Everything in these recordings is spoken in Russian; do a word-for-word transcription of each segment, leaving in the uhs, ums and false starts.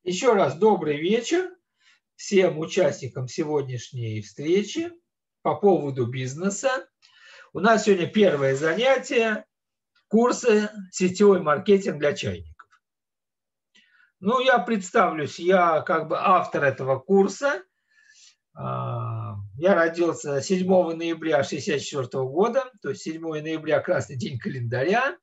Еще раз добрый вечер всем участникам сегодняшней встречи по поводу бизнеса. У нас сегодня первое занятие – курсы «Сетевой маркетинг для чайников». Ну, я представлюсь, я как бы автор этого курса. Я родился седьмого ноября шестьдесят четвёртого года, то есть седьмого ноября – красный день календаря.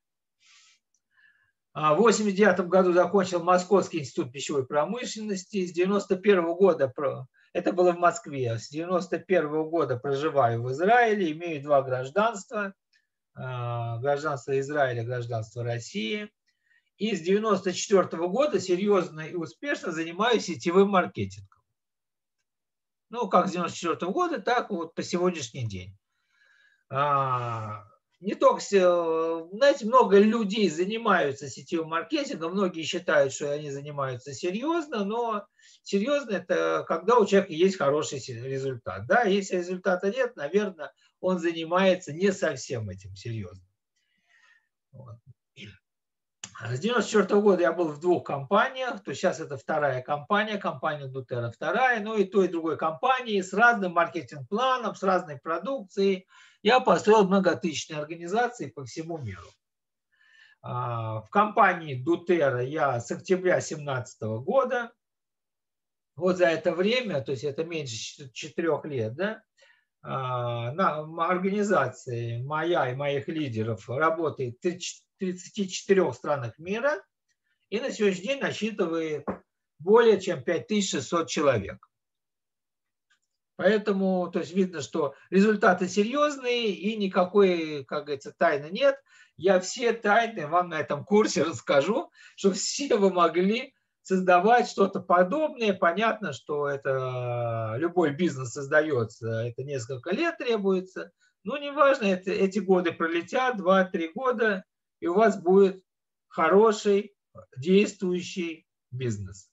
В восемьдесят девятом году закончил Московский институт пищевой промышленности. С девяносто первого года, это было в Москве, с девяносто первого года проживаю в Израиле, имею два гражданства. Гражданство Израиля, гражданство России. И с девяносто четвёртого года серьезно и успешно занимаюсь сетевым маркетингом. Ну, как с девяносто четвёртого года, так вот по сегодняшний день. Не только, знаете, много людей занимаются сетевым маркетингом, многие считают, что они занимаются серьезно, но серьезно это когда у человека есть хороший результат. Да? Если результата нет, наверное, он занимается не совсем этим серьезно. Вот. С девяносто четвёртого года я был в двух компаниях, то сейчас это вторая компания, компания doTERRA вторая, ну и той, и другой компании с разным маркетинг-планом, с разной продукцией. Я построил многотысячные организации по всему миру. В компании doTERRA я с октября две тысячи семнадцатого года, вот за это время, то есть это меньше четырех лет, да, на организации моя и моих лидеров работает в тридцати четырёх странах мира и на сегодняшний день насчитывает более чем пять тысяч шестьсот человек. Поэтому, то есть видно, что результаты серьезные и никакой, как говорится, тайны нет. Я все тайны вам на этом курсе расскажу, чтобы все вы могли создавать что-то подобное. Понятно, что это любой бизнес создается, это несколько лет требуется. Но неважно, это, эти годы пролетят, два-три года, и у вас будет хороший, действующий бизнес.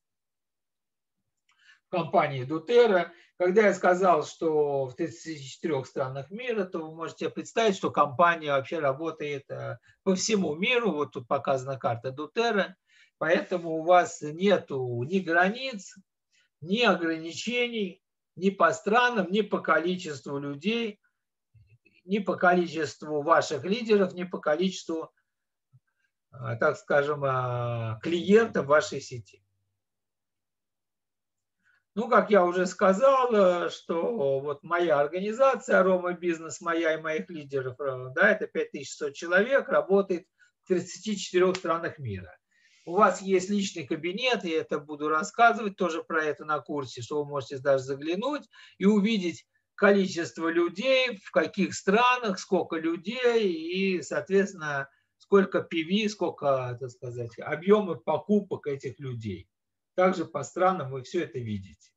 В компании doTERRA, когда я сказал, что в тридцати четырёх странах мира, то вы можете представить, что компания вообще работает по всему миру. Вот тут показана карта doTERRA. Поэтому у вас нету ни границ, ни ограничений, ни по странам, ни по количеству людей, ни по количеству ваших лидеров, ни по количеству, так скажем, клиентов вашей сети. Ну, как я уже сказал, что вот моя организация Aroma Business, моя и моих лидеров, да, это пять тысяч шестьсот человек, работает в тридцати четырёх странах мира. У вас есть личный кабинет, я это буду рассказывать тоже про это на курсе, что вы можете даже заглянуть и увидеть количество людей, в каких странах, сколько людей и, соответственно, сколько пи ви, сколько, так сказать, объемы покупок этих людей. Также по странам вы все это видите.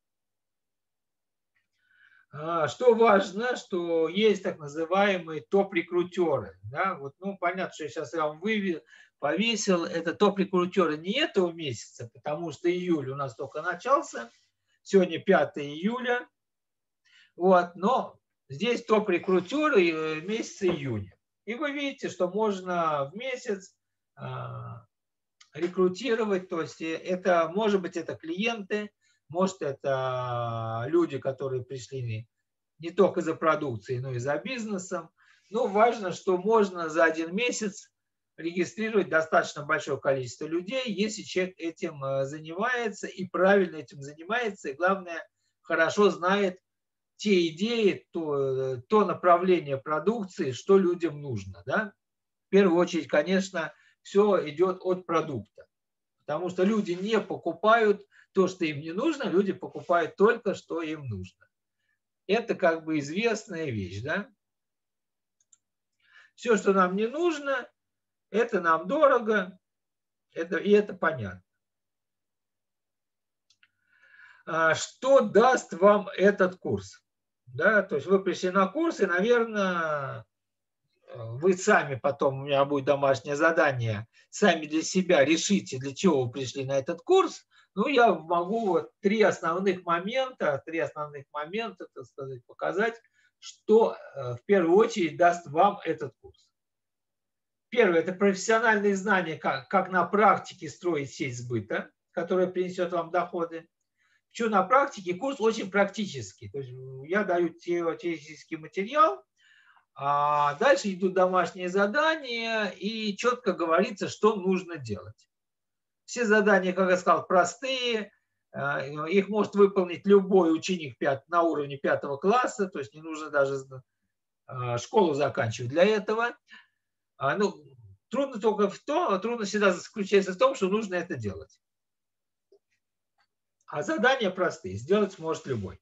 Что важно, что есть так называемые топ-рекрутеры. Да? Вот, ну, понятно, что я сейчас я вам вывел, повесил. Это топ-рекрутеры не этого месяца, потому что июль у нас только начался. Сегодня пятое июля. Вот, но здесь топ-рекрутеры месяца июня. И вы видите, что можно в месяц рекрутировать, то есть это, может быть, это клиенты, может, это люди, которые пришли не только за продукцией, но и за бизнесом. Но важно, что можно за один месяц регистрировать достаточно большое количество людей, если человек этим занимается и правильно этим занимается, и, главное, хорошо знает те идеи, то, то направление продукции, что людям нужно. Да? В первую очередь, конечно, все идет от продукта. Потому что люди не покупают то, что им не нужно, люди покупают только, что им нужно. Это как бы известная вещь, да? Все, что нам не нужно, это нам дорого, это, и это понятно. Что даст вам этот курс? Да, то есть вы пришли на курс, и, наверное, вы сами потом, у меня будет домашнее задание, сами для себя решите, для чего вы пришли на этот курс. Ну, я могу вот три основных момента, три основных момента, так сказать, показать, что в первую очередь даст вам этот курс. Первое – это профессиональные знания, как, как на практике строить сеть сбыта. которая принесет вам доходы. Причем на практике курс очень практический. То есть я даю теоретический материал, а дальше идут домашние задания и четко говорится, что нужно делать. Все задания, как я сказал, простые. Их может выполнить любой ученик на уровне пятого класса. То есть не нужно даже школу заканчивать для этого. Ну, трудно только в том, трудно всегда заключается в том, что нужно это делать. А задания простые, сделать может любой.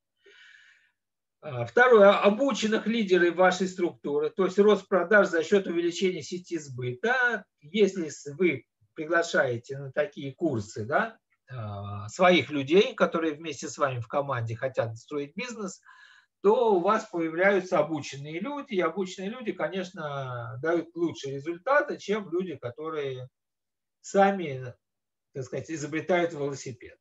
Второе. Обученных лидеров вашей структуры, то есть рост продаж за счет увеличения сети сбыта. Если вы приглашаете на такие курсы, да, своих людей, которые вместе с вами в команде хотят строить бизнес, то у вас появляются обученные люди. И обученные люди, конечно, дают лучшие результаты, чем люди, которые сами, так сказать, изобретают велосипед.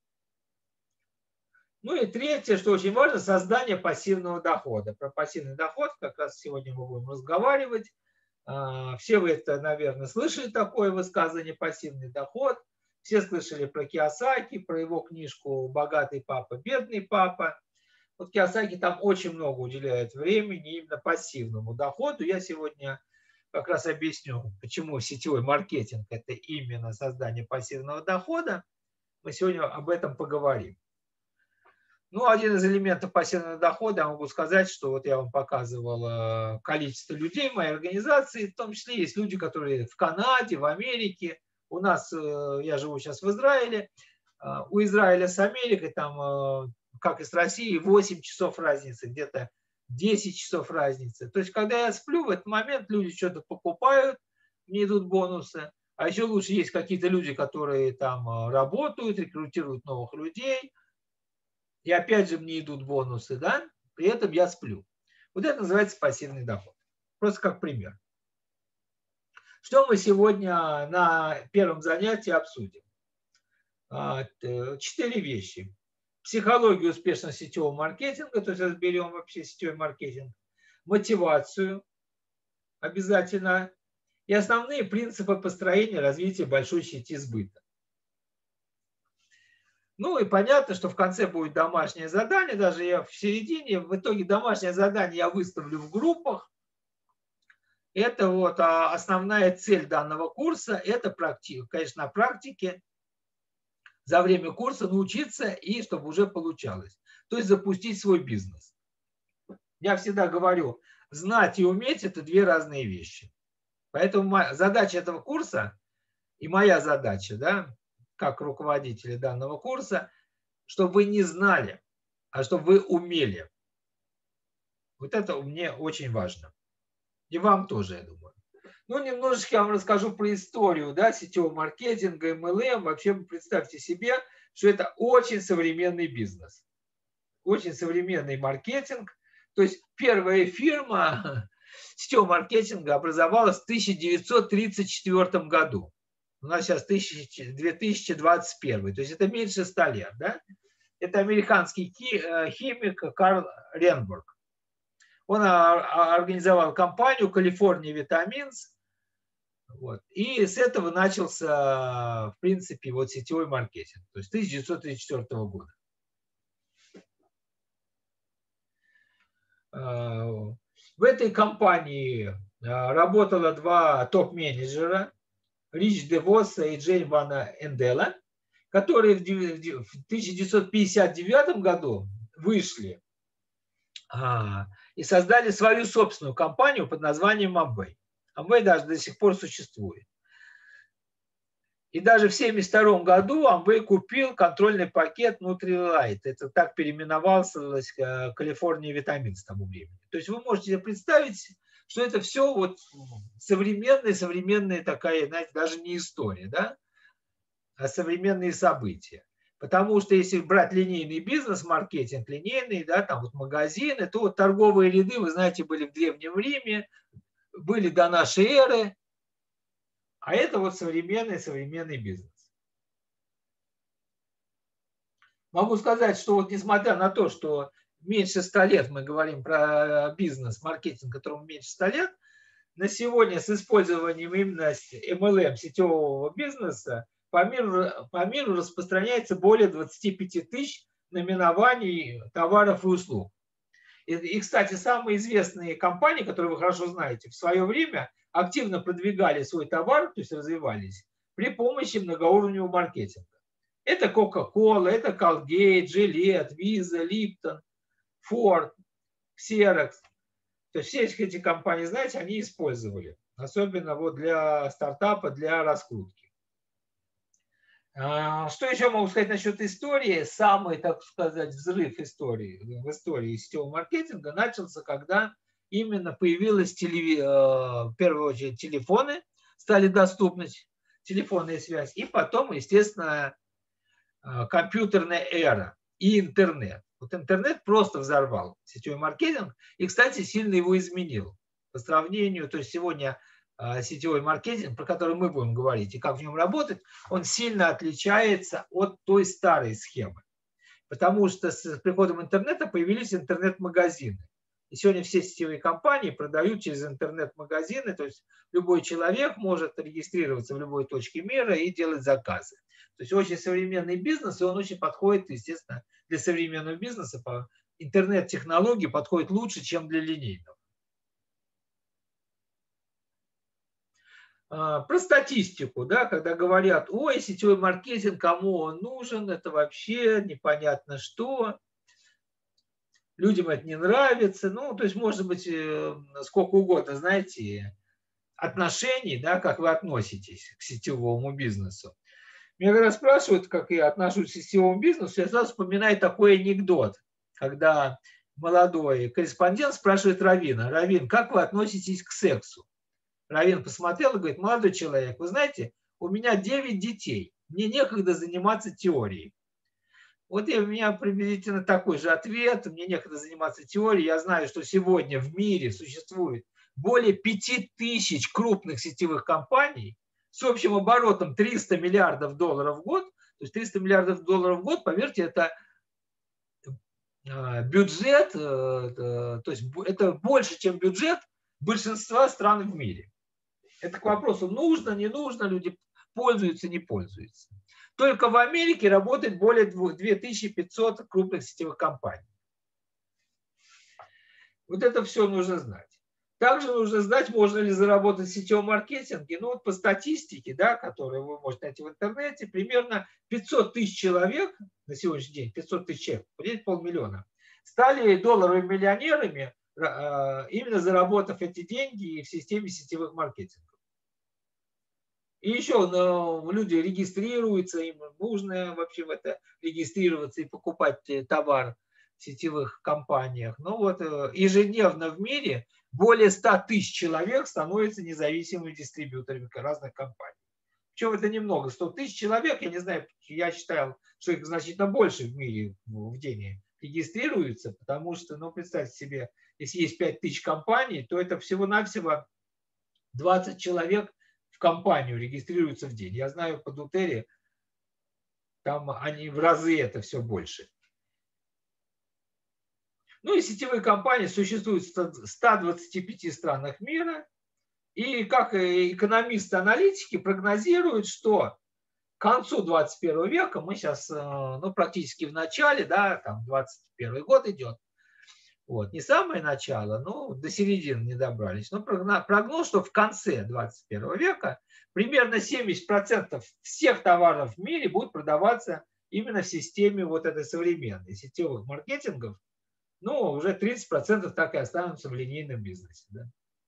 Ну и третье, что очень важно, создание пассивного дохода. Про пассивный доход как раз сегодня мы будем разговаривать. Все вы это, наверное, слышали, такое высказывание «пассивный доход». Все слышали про Кийосаки, про его книжку «Богатый папа, бедный папа». Вот Кийосаки там очень много уделяет времени именно пассивному доходу. Я сегодня как раз объясню, почему сетевой маркетинг – это именно создание пассивного дохода. Мы сегодня об этом поговорим. Ну, один из элементов пассивного дохода, я могу сказать, что вот я вам показывал количество людей в моей организации, в том числе есть люди, которые в Канаде, в Америке. У нас, я живу сейчас в Израиле, у Израиля с Америкой, там, как и с Россией, восемь часов разницы, где-то десять часов разницы. То есть, когда я сплю, в этот момент люди что-то покупают, мне идут бонусы. А еще лучше есть какие-то люди, которые там работают, рекрутируют новых людей. И опять же мне идут бонусы, да, при этом я сплю. Вот это называется пассивный доход. Просто как пример. Что мы сегодня на первом занятии обсудим? Четыре вещи. Психологию успешного сетевого маркетинга, то есть разберем вообще сетевой маркетинг. Мотивацию обязательно. И основные принципы построения и развития большой сети сбыта. Ну и понятно, что в конце будет домашнее задание, даже я в середине, в итоге домашнее задание я выставлю в группах. Это вот основная цель данного курса, это практика, конечно, на практике за время курса научиться и чтобы уже получалось. То есть запустить свой бизнес. Я всегда говорю, знать и уметь – это две разные вещи. Поэтому задача этого курса и моя задача, да, как руководители данного курса, чтобы вы не знали, а чтобы вы умели. Вот это мне очень важно. И вам тоже, я думаю. Ну, немножечко я вам расскажу про историю, да, сетевого маркетинга, эм эл эм. Вообще, представьте себе, что это очень современный бизнес. Очень современный маркетинг. То есть первая фирма сетевого маркетинга образовалась в тысяча девятьсот тридцать четвёртом году. У нас сейчас две тысячи двадцать первый, то есть это меньше ста лет. Да? Это американский химик Карл Ренбург. Он организовал компанию California Vitamins. Вот, и с этого начался, в принципе, вот сетевой маркетинг. То есть тысяча девятьсот тридцать четвёртого года. В этой компании работало два топ-менеджера. Рич Девоса и Джейн Вана Эндела, которые в тысяча девятьсот пятьдесят девятом году вышли а, и создали свою собственную компанию под названием Amway. Amway даже до сих пор существует. И даже в тысяча девятьсот семьдесят втором году Amway купил контрольный пакет Nutrilite. Это так переименовался California Vitamins к тому времени. То есть вы можете себе представить, что это все вот современная, современная такая, знаете, даже не история, да, а современные события. Потому что если брать линейный бизнес, маркетинг линейный, да, там вот магазины, то вот торговые ряды, вы знаете, были в Древнем Риме, были до нашей эры, а это вот современный, современный бизнес. Могу сказать, что вот несмотря на то, что меньше ста лет мы говорим про бизнес, маркетинг, которому меньше ста лет, на сегодня с использованием именно эм эл эм, сетевого бизнеса, по миру, по миру распространяется более двадцати пяти тысяч наименований товаров и услуг. И, и, кстати, самые известные компании, которые вы хорошо знаете, в свое время активно продвигали свой товар, то есть развивались, при помощи многоуровневого маркетинга. Это Coca-Cola, это Colgate, Gillette, Visa, Lipton, Ford, Xerox. То есть все эти компании, знаете, они использовали. Особенно вот для стартапа, для раскрутки. Что еще могу сказать насчет истории? Самый, так сказать, взрыв истории, в истории сетевого маркетинга начался, когда именно появились телеви... в первую очередь телефоны, стали доступны, телефонная связь, и потом, естественно, компьютерная эра и интернет. Вот интернет просто взорвал сетевой маркетинг и, кстати, сильно его изменил по сравнению. То есть сегодня сетевой маркетинг, про который мы будем говорить и как в нем работать, он сильно отличается от той старой схемы. Потому что с приходом интернета появились интернет-магазины. И сегодня все сетевые компании продают через интернет-магазины, то есть любой человек может регистрироваться в любой точке мира и делать заказы. То есть очень современный бизнес, и он очень подходит, естественно, для современного бизнеса. Интернет-технологии подходят лучше, чем для линейного. Про статистику, да, когда говорят, ой, сетевой маркетинг, кому он нужен, это вообще непонятно что. Людям это не нравится. Ну, то есть, может быть, сколько угодно, знаете, отношений, да, как вы относитесь к сетевому бизнесу. Меня когда спрашивают, как я отношусь к сетевому бизнесу, я сразу вспоминаю такой анекдот, когда молодой корреспондент спрашивает Равина: Равин, как вы относитесь к сексу? Равин посмотрел и говорит: молодой человек, вы знаете, у меня девять детей, мне некогда заниматься теорией. Вот и у меня приблизительно такой же ответ. Мне некогда заниматься теорией. Я знаю, что сегодня в мире существует более пяти тысяч крупных сетевых компаний с общим оборотом триста миллиардов долларов в год. То есть триста миллиардов долларов в год, поверьте, это бюджет, то есть это больше, чем бюджет большинства стран в мире. Это к вопросу, нужно, не нужно, люди пользуются, не пользуются. Только в Америке работает более две тысячи пятисот крупных сетевых компаний. Вот это все нужно знать. Также нужно знать, можно ли заработать в сетевом маркетинге. Ну вот по статистике, да, которую вы можете найти в интернете, примерно пятьсот тысяч человек на сегодняшний день, пятьсот тысяч человек, понимаете, полмиллиона, стали долларовыми миллионерами, именно заработав эти деньги в системе сетевых маркетингов. И еще ну, люди регистрируются, им нужно вообще в это регистрироваться и покупать товар в сетевых компаниях. Ну вот ежедневно в мире более ста тысяч человек становятся независимыми дистрибьюторами разных компаний. Причем это немного, сто тысяч человек, я не знаю, я считал, что их значительно больше в мире в день регистрируются, потому что, ну представьте себе, если есть пять тысяч компаний, то это всего-навсего двадцать человек в компанию регистрируются в день. Я знаю, по Дутере там они в разы это все больше. Ну и сетевые компании существуют в ста двадцати пяти странах мира. И как экономисты-аналитики прогнозируют, что к концу двадцать первого века, мы сейчас ну, практически в начале, да, там двадцать первый год идет, вот, не самое начало, но до середины не добрались. Но прогноз, что в конце двадцать первого века примерно семьдесят процентов всех товаров в мире будут продаваться именно в системе вот этой современной сетевых маркетингов. Ну, уже тридцать процентов так и останутся в линейном бизнесе. Да.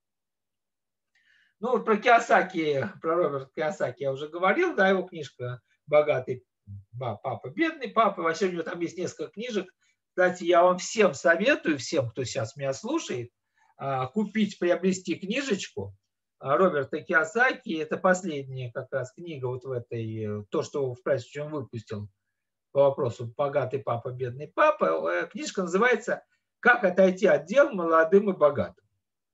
Ну, вот про Кийосаки, про Роберта Кийосаки я уже говорил, да, его книжка «Богатый папа, бедный папа». Вообще у него там есть несколько книжек. Кстати, я вам всем советую, всем, кто сейчас меня слушает, купить, приобрести книжечку Роберта Кийосаки. Это последняя как раз книга вот в этой, то, что в прайсе он выпустил по вопросу «Богатый папа, бедный папа». Книжка называется «Как отойти от дел молодым и богатым».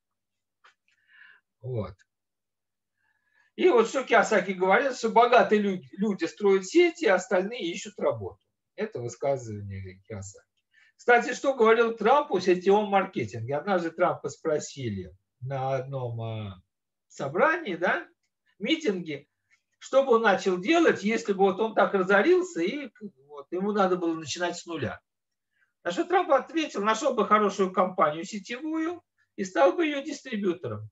Вот. И вот что Кийосаки говорит, что богатые люди, люди строят сети, а остальные ищут работу. Это высказывание Кийосаки. Кстати, что говорил Трамп о сетевом маркетинге? Однажды Трампа спросили на одном собрании, да, митинге, Что бы он начал делать, если бы вот он так разорился, и вот, ему надо было начинать с нуля? На что Трамп ответил, нашел бы хорошую компанию сетевую и стал бы ее дистрибьютором.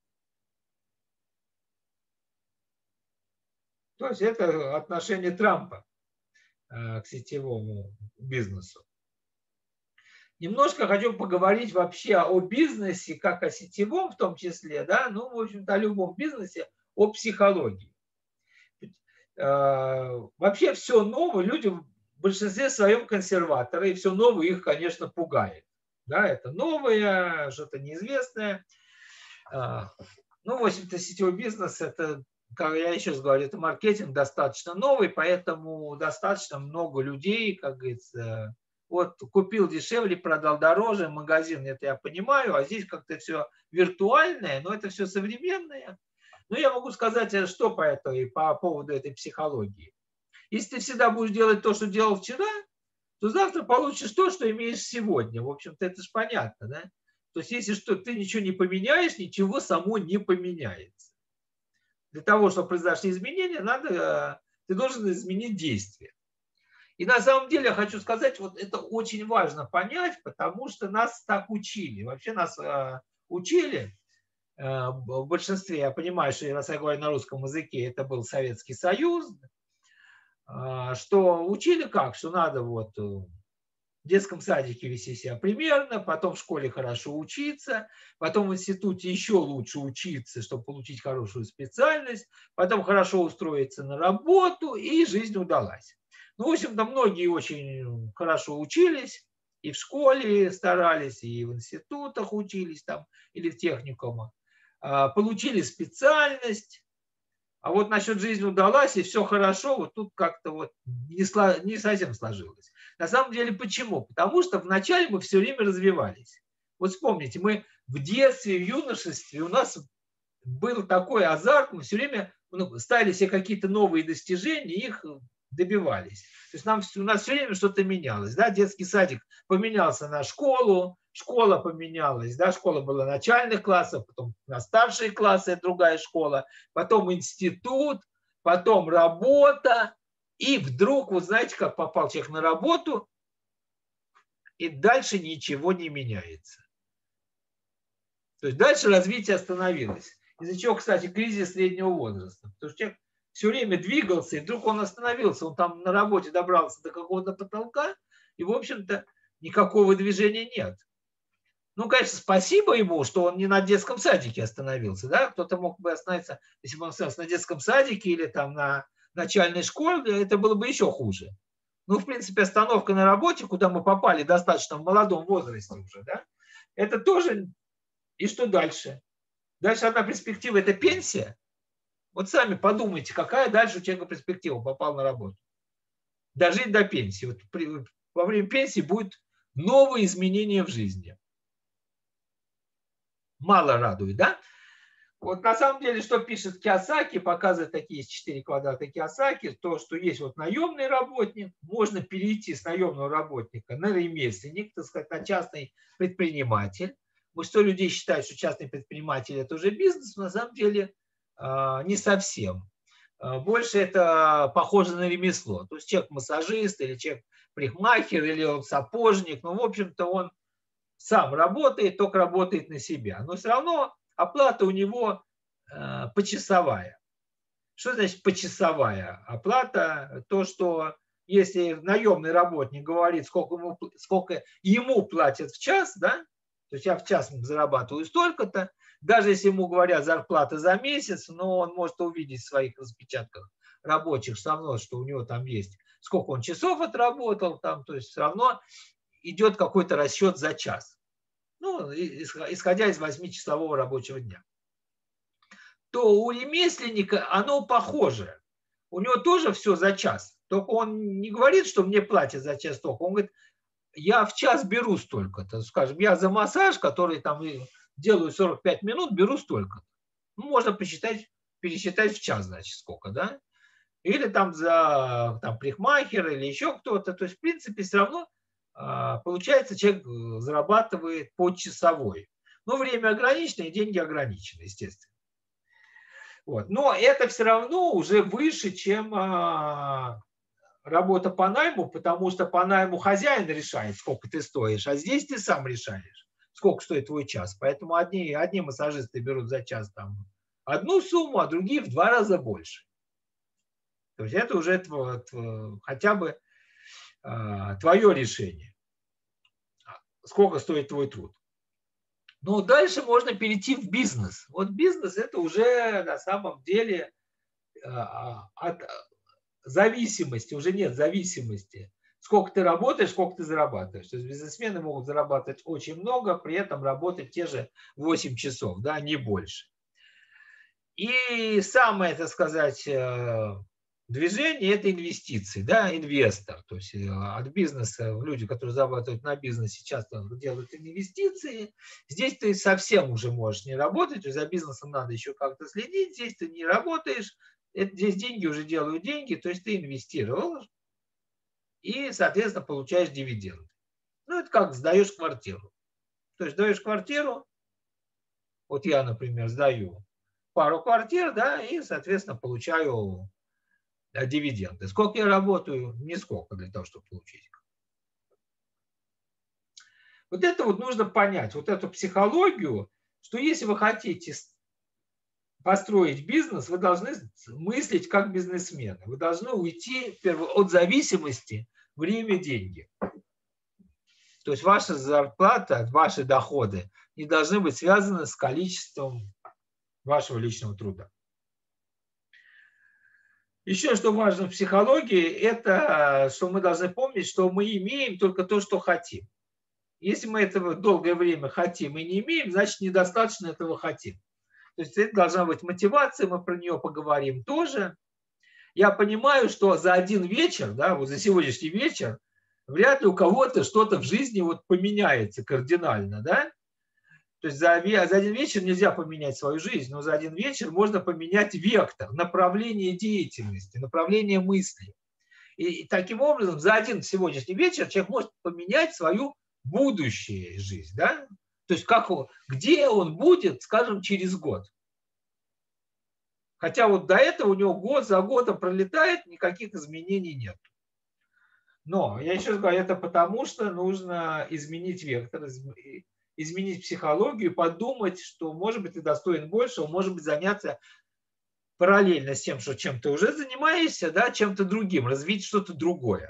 То есть это отношение Трампа к сетевому бизнесу. Немножко хочу поговорить вообще о бизнесе, как о сетевом в том числе, да, ну, в общем-то, о любом бизнесе, о психологии. Вообще все новое, люди в большинстве своем консерваторы, и все новое их, конечно, пугает. Да, это новое, что-то неизвестное. Ну, в общем-то, сетевой бизнес, это, как я еще раз говорю, это маркетинг достаточно новый, поэтому достаточно много людей, как говорится, вот купил дешевле, продал дороже, магазин, это я понимаю, а здесь как-то все виртуальное, но это все современное. Но я могу сказать, что по, этой, по поводу этой психологии. Если ты всегда будешь делать то, что делал вчера, то завтра получишь то, что имеешь сегодня. В общем-то, это же понятно, да? То есть, если что, ты ничего не поменяешь, ничего само не поменяется. Для того, чтобы произошли изменения, надо, ты должен изменить действия. И на самом деле я хочу сказать, вот это очень важно понять, потому что нас так учили. Вообще нас э, учили, э, в большинстве, я понимаю, что раз я говорю на русском языке, это был Советский Союз, э, что учили как, что надо вот в детском садике вести себя примерно, потом в школе хорошо учиться, потом в институте еще лучше учиться, чтобы получить хорошую специальность, потом хорошо устроиться на работу, и жизнь удалась. Ну, в общем-то, многие очень хорошо учились, и в школе старались, и в институтах учились там, или в техникумах, получили специальность, а вот насчет жизни удалась, и все хорошо, вот тут как-то вот не, сло, не совсем сложилось. На самом деле, почему? Потому что вначале мы все время развивались. Вот вспомните, мы в детстве, в юношестве, у нас был такой азарт, мы все время ну, ставили себе какие-то новые достижения, их добивались. То есть нам, у нас все время что-то менялось. Да? Детский садик поменялся на школу, школа поменялась. Да? Школа была начальных классов, потом на старшие классы, это другая школа, потом институт, потом работа. И вдруг, вот знаете, как попал человек на работу, и дальше ничего не меняется. То есть дальше развитие остановилось. Из-за чего, кстати, кризис среднего возраста. Потому что человек все время двигался, и вдруг он остановился, он там на работе добрался до какого-то потолка, и, в общем-то, никакого движения нет. Ну, конечно, спасибо ему, что он не на детском садике остановился, да, кто-то мог бы остановиться, если бы он остановился на детском садике или там на начальной школе, это было бы еще хуже. Ну, в принципе, остановка на работе, куда мы попали достаточно в молодом возрасте уже, да, это тоже, и что дальше? Дальше одна перспектива – это пенсия. Вот сами подумайте, какая дальше у человека перспектива, попал на работу. Дожить до пенсии. Вот при, во время пенсии будут новые изменения в жизни. Мало радует, да? Вот на самом деле, что пишет Кийосаки, показывает такие четыре квадрата Кийосаки, то, что есть вот наемный работник, можно перейти с наемного работника на ремесленник, так сказать, на частный предприниматель. Вот что людей считают, что частный предприниматель – это уже бизнес, на самом деле не совсем. Больше это похоже на ремесло. То есть человек массажист, или человек парикмахер, или он сапожник. Ну, в общем-то, он сам работает, только работает на себя. Но все равно оплата у него почасовая. Что значит почасовая? Оплата – то, что если наемный работник говорит, сколько ему, сколько ему платят в час, да, то есть я в час зарабатываю столько-то, даже если ему говорят зарплата за месяц, но он может увидеть в своих распечатках рабочих все равно, что у него там есть, сколько он часов отработал, там, то есть все равно идет какой-то расчет за час. Ну, исходя из восьмичасового рабочего дня. То у ремесленника оно похоже. У него тоже все за час. Только он не говорит, что мне платят за час столько. Он говорит, я в час беру столько-то. Скажем, я за массаж, который там делаю сорок пять минут, беру столько-то. Ну, можно посчитать, пересчитать в час, значит, сколько, да? Или там за там, парикмахер или еще кто-то. То есть, в принципе, все равно получается, человек зарабатывает по часовой. Но время ограничено и деньги ограничены, естественно. Вот. Но это все равно уже выше, чем а, работа по найму, потому что по найму хозяин решает, сколько ты стоишь, а здесь ты сам решаешь, сколько стоит твой час. Поэтому одни, одни массажисты берут за час там одну сумму, а другие в два раза больше. То есть это уже тво, тво, хотя бы а, твое решение, сколько стоит твой труд. Но дальше можно перейти в бизнес. Вот бизнес это уже на самом деле а, от зависимости, уже нет зависимости. Сколько ты работаешь, сколько ты зарабатываешь. То есть бизнесмены могут зарабатывать очень много, при этом работать те же восемь часов, да, не больше. И самое, так сказать, движение – это инвестиции, да, инвестор. То есть от бизнеса, люди, которые зарабатывают на бизнесе, часто делают инвестиции. Здесь ты совсем уже можешь не работать, то есть за бизнесом надо еще как-то следить, здесь ты не работаешь, это, здесь деньги уже делают деньги, то есть ты инвестировал и, соответственно, получаешь дивиденды. Ну, это как сдаешь квартиру. То есть сдаешь квартиру, вот я, например, сдаю пару квартир, да, и, соответственно, получаю дивиденды. Сколько я работаю? Нисколько для того, чтобы получить их. Вот это вот нужно понять, вот эту психологию, что если вы хотите построить бизнес, вы должны мыслить как бизнесмены. Вы должны уйти от зависимости время, деньги. То есть ваша зарплата, ваши доходы не должны быть связаны с количеством вашего личного труда. Еще что важно в психологии, это что мы должны помнить, что мы имеем только то, что хотим. Если мы этого долгое время хотим и не имеем, значит недостаточно этого хотим. То есть это должна быть мотивация, мы про нее поговорим тоже. Я понимаю, что за один вечер, да, вот за сегодняшний вечер, вряд ли у кого-то что-то в жизни вот поменяется кардинально, да. То есть за, за один вечер нельзя поменять свою жизнь, но за один вечер можно поменять вектор, направление деятельности, направление мысли. И, и таким образом за один сегодняшний вечер человек может поменять свою будущую жизнь, да? То есть как он, где он будет, скажем, через год. Хотя вот до этого у него год за годом пролетает, никаких изменений нет. Но я еще раз говорю, это потому, что нужно изменить вектор, изменить психологию, подумать, что, может быть, ты достоин большего, может быть, заняться параллельно с тем, что чем ты уже занимаешься, да, чем-то другим, развить что-то другое.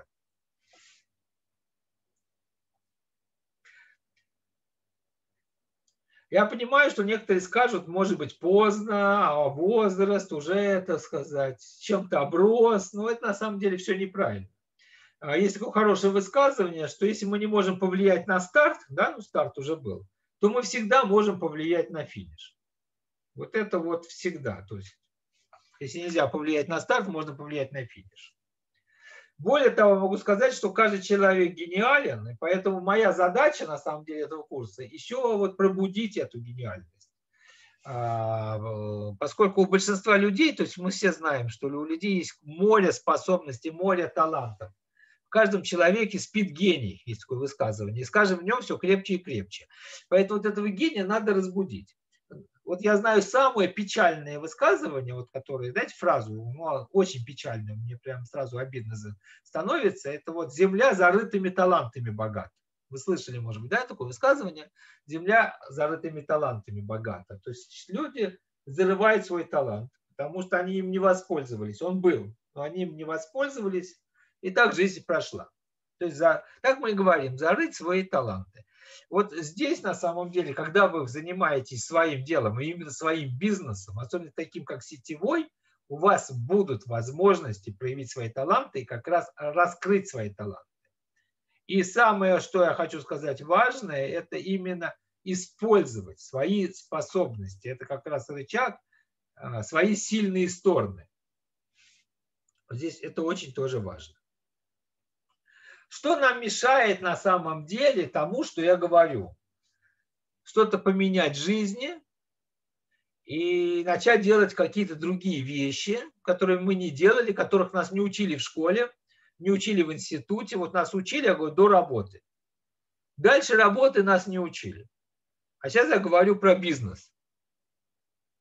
Я понимаю, что некоторые скажут, может быть, поздно, а возраст уже, так сказать, чем-то оброс, но это на самом деле все неправильно. Есть такое хорошее высказывание, что если мы не можем повлиять на старт, да, ну старт уже был, то мы всегда можем повлиять на финиш. Вот это вот всегда. То есть, если нельзя повлиять на старт, можно повлиять на финиш. Более того, могу сказать, что каждый человек гениален, и поэтому моя задача, на самом деле, этого курса еще вот пробудить эту гениальность. Поскольку у большинства людей, то есть мы все знаем, что у людей есть море способностей, море талантов. В каждом человеке спит гений, есть такое высказывание, и с каждым днем все крепче и крепче. Поэтому вот этого гения надо разбудить. Вот я знаю самое печальное высказывание, вот которое, знаете, фразу, ну, очень печальную, мне прям сразу обидно становится, это вот «земля зарытыми талантами богата». Вы слышали, может быть, да, такое высказывание? «Земля зарытыми талантами богата». То есть люди зарывают свой талант, потому что они им не воспользовались. Он был, но они им не воспользовались, и так жизнь прошла. То есть, за, так мы и говорим, зарыть свои таланты. Вот здесь, на самом деле, когда вы занимаетесь своим делом, и именно своим бизнесом, особенно таким, как сетевой, у вас будут возможности проявить свои таланты и как раз раскрыть свои таланты. И самое, что я хочу сказать важное, это именно использовать свои способности. Это как раз рычаг, свои сильные стороны. Здесь это очень тоже важно. Что нам мешает на самом деле тому, что я говорю? Что-то поменять в жизни и начать делать какие-то другие вещи, которые мы не делали, которых нас не учили в школе, не учили в институте. Вот нас учили, я говорю, до работы. Дальше работы нас не учили. А сейчас я говорю про бизнес.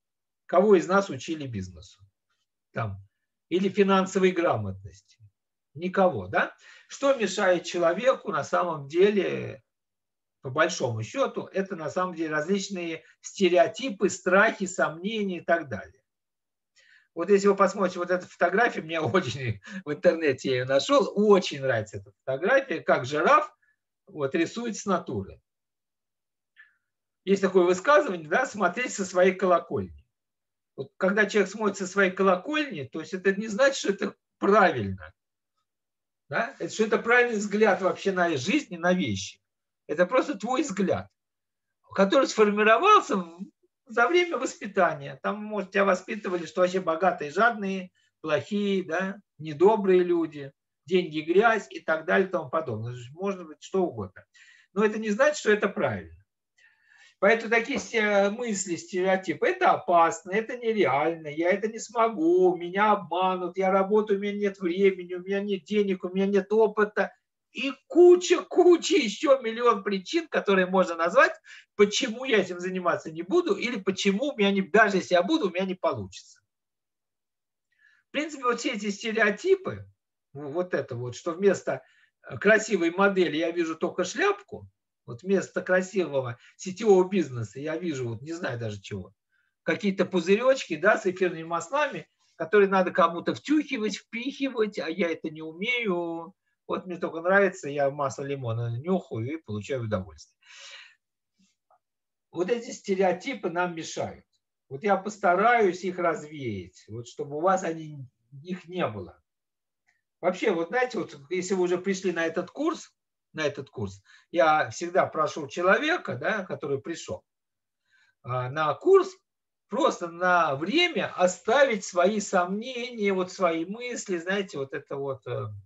кого из нас учили бизнесу? Там. Или финансовой грамотности? Никого, да? Что мешает человеку на самом деле, по большому счету, это на самом деле различные стереотипы, страхи, сомнения и так далее. Вот если вы посмотрите вот эту фотографию, мне очень в интернете я ее нашел, очень нравится эта фотография, как жираф вот, рисует с натуры. Есть такое высказывание, да, смотреть со своей колокольни. Вот, когда человек смотрит со своей колокольни, то есть это не значит, что это правильно. Да? Это, что это правильный взгляд вообще на жизнь и на вещи. Это просто твой взгляд, который сформировался за время воспитания. Там, может, тебя воспитывали, что вообще богатые, жадные, плохие, да, недобрые люди, деньги, грязь и так далее и тому подобное. Может быть, что угодно. Но это не значит, что это правильно. Поэтому такие мысли, стереотипы, это опасно, это нереально, я это не смогу, меня обманут, я работаю, у меня нет времени, у меня нет денег, у меня нет опыта. И куча-куча еще миллион причин, которые можно назвать, почему я этим заниматься не буду, или почему у меня не, даже если я буду, у меня не получится. В принципе, вот все эти стереотипы, вот это вот, что вместо красивой модели я вижу только шляпку, вот вместо красивого сетевого бизнеса я вижу, вот не знаю даже чего, какие-то пузыречки, да, с эфирными маслами, которые надо кому-то втюхивать, впихивать, а я это не умею. Вот мне только нравится, я масло лимона нюхаю и получаю удовольствие. Вот эти стереотипы нам мешают. Вот я постараюсь их развеять, вот чтобы у вас они, их не было. Вообще, вот знаете, вот если вы уже пришли на этот курс, на этот курс, я всегда прошу человека, да, который пришел на курс, просто на время оставить свои сомнения, вот свои мысли, знаете, вот это вот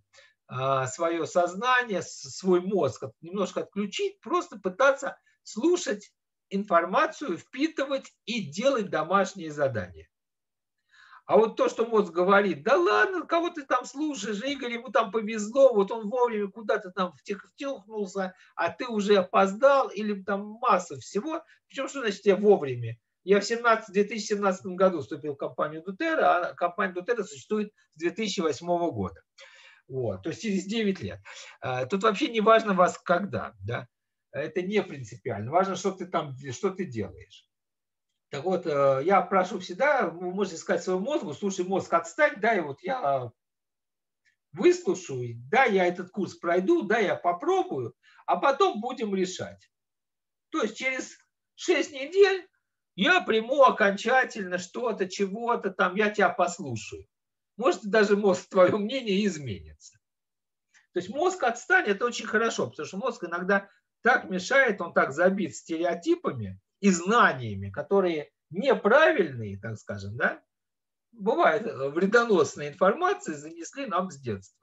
свое сознание, свой мозг немножко отключить, просто пытаться слушать информацию, впитывать и делать домашние задания. А вот то, что мозг говорит, да ладно, кого ты там слушаешь, Игорь, ему там повезло, вот он вовремя куда-то там втюхнулся, а ты уже опоздал, или там масса всего. Причем, что значит я вовремя? Я в две тысячи семнадцатом году вступил в компанию Дотера, а компания Дотера существует с две тысячи восьмого года. Вот, то есть через девять лет. Тут вообще не важно вас когда, да? Это не принципиально. Важно, что ты там, что ты делаешь. Так вот, я прошу всегда, вы можете сказать своему мозгу, слушай, мозг, отстань, да, и вот я выслушаю, да, я этот курс пройду, да, я попробую, а потом будем решать. То есть через шесть недель я приму окончательно что-то, чего-то там, я тебя послушаю. Может, даже мозг, твое мнение изменится. То есть мозг отстань, это очень хорошо, потому что мозг иногда так мешает, он так забит стереотипами и знаниями, которые неправильные, так скажем, да, бывает, вредоносные информации занесли нам с детства.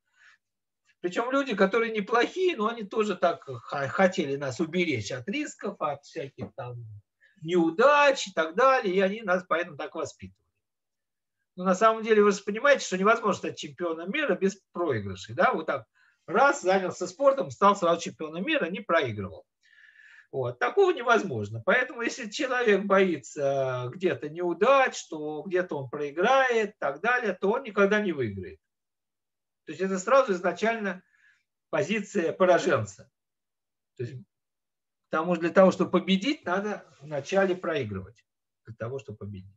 Причем люди, которые неплохие, но они тоже так хотели нас уберечь от рисков, от всяких там неудач и так далее, и они нас поэтому так воспитывали. Но на самом деле вы же понимаете, что невозможно стать чемпионом мира без проигрышей. Да? Вот так раз занялся спортом, стал сразу чемпионом мира, не проигрывал. Вот. Такого невозможно. Поэтому если человек боится где-то неудач, что где-то он проиграет и так далее, то он никогда не выиграет. То есть это сразу изначально позиция пораженца. То есть, потому что для того, чтобы победить, надо вначале проигрывать. Для того, чтобы победить.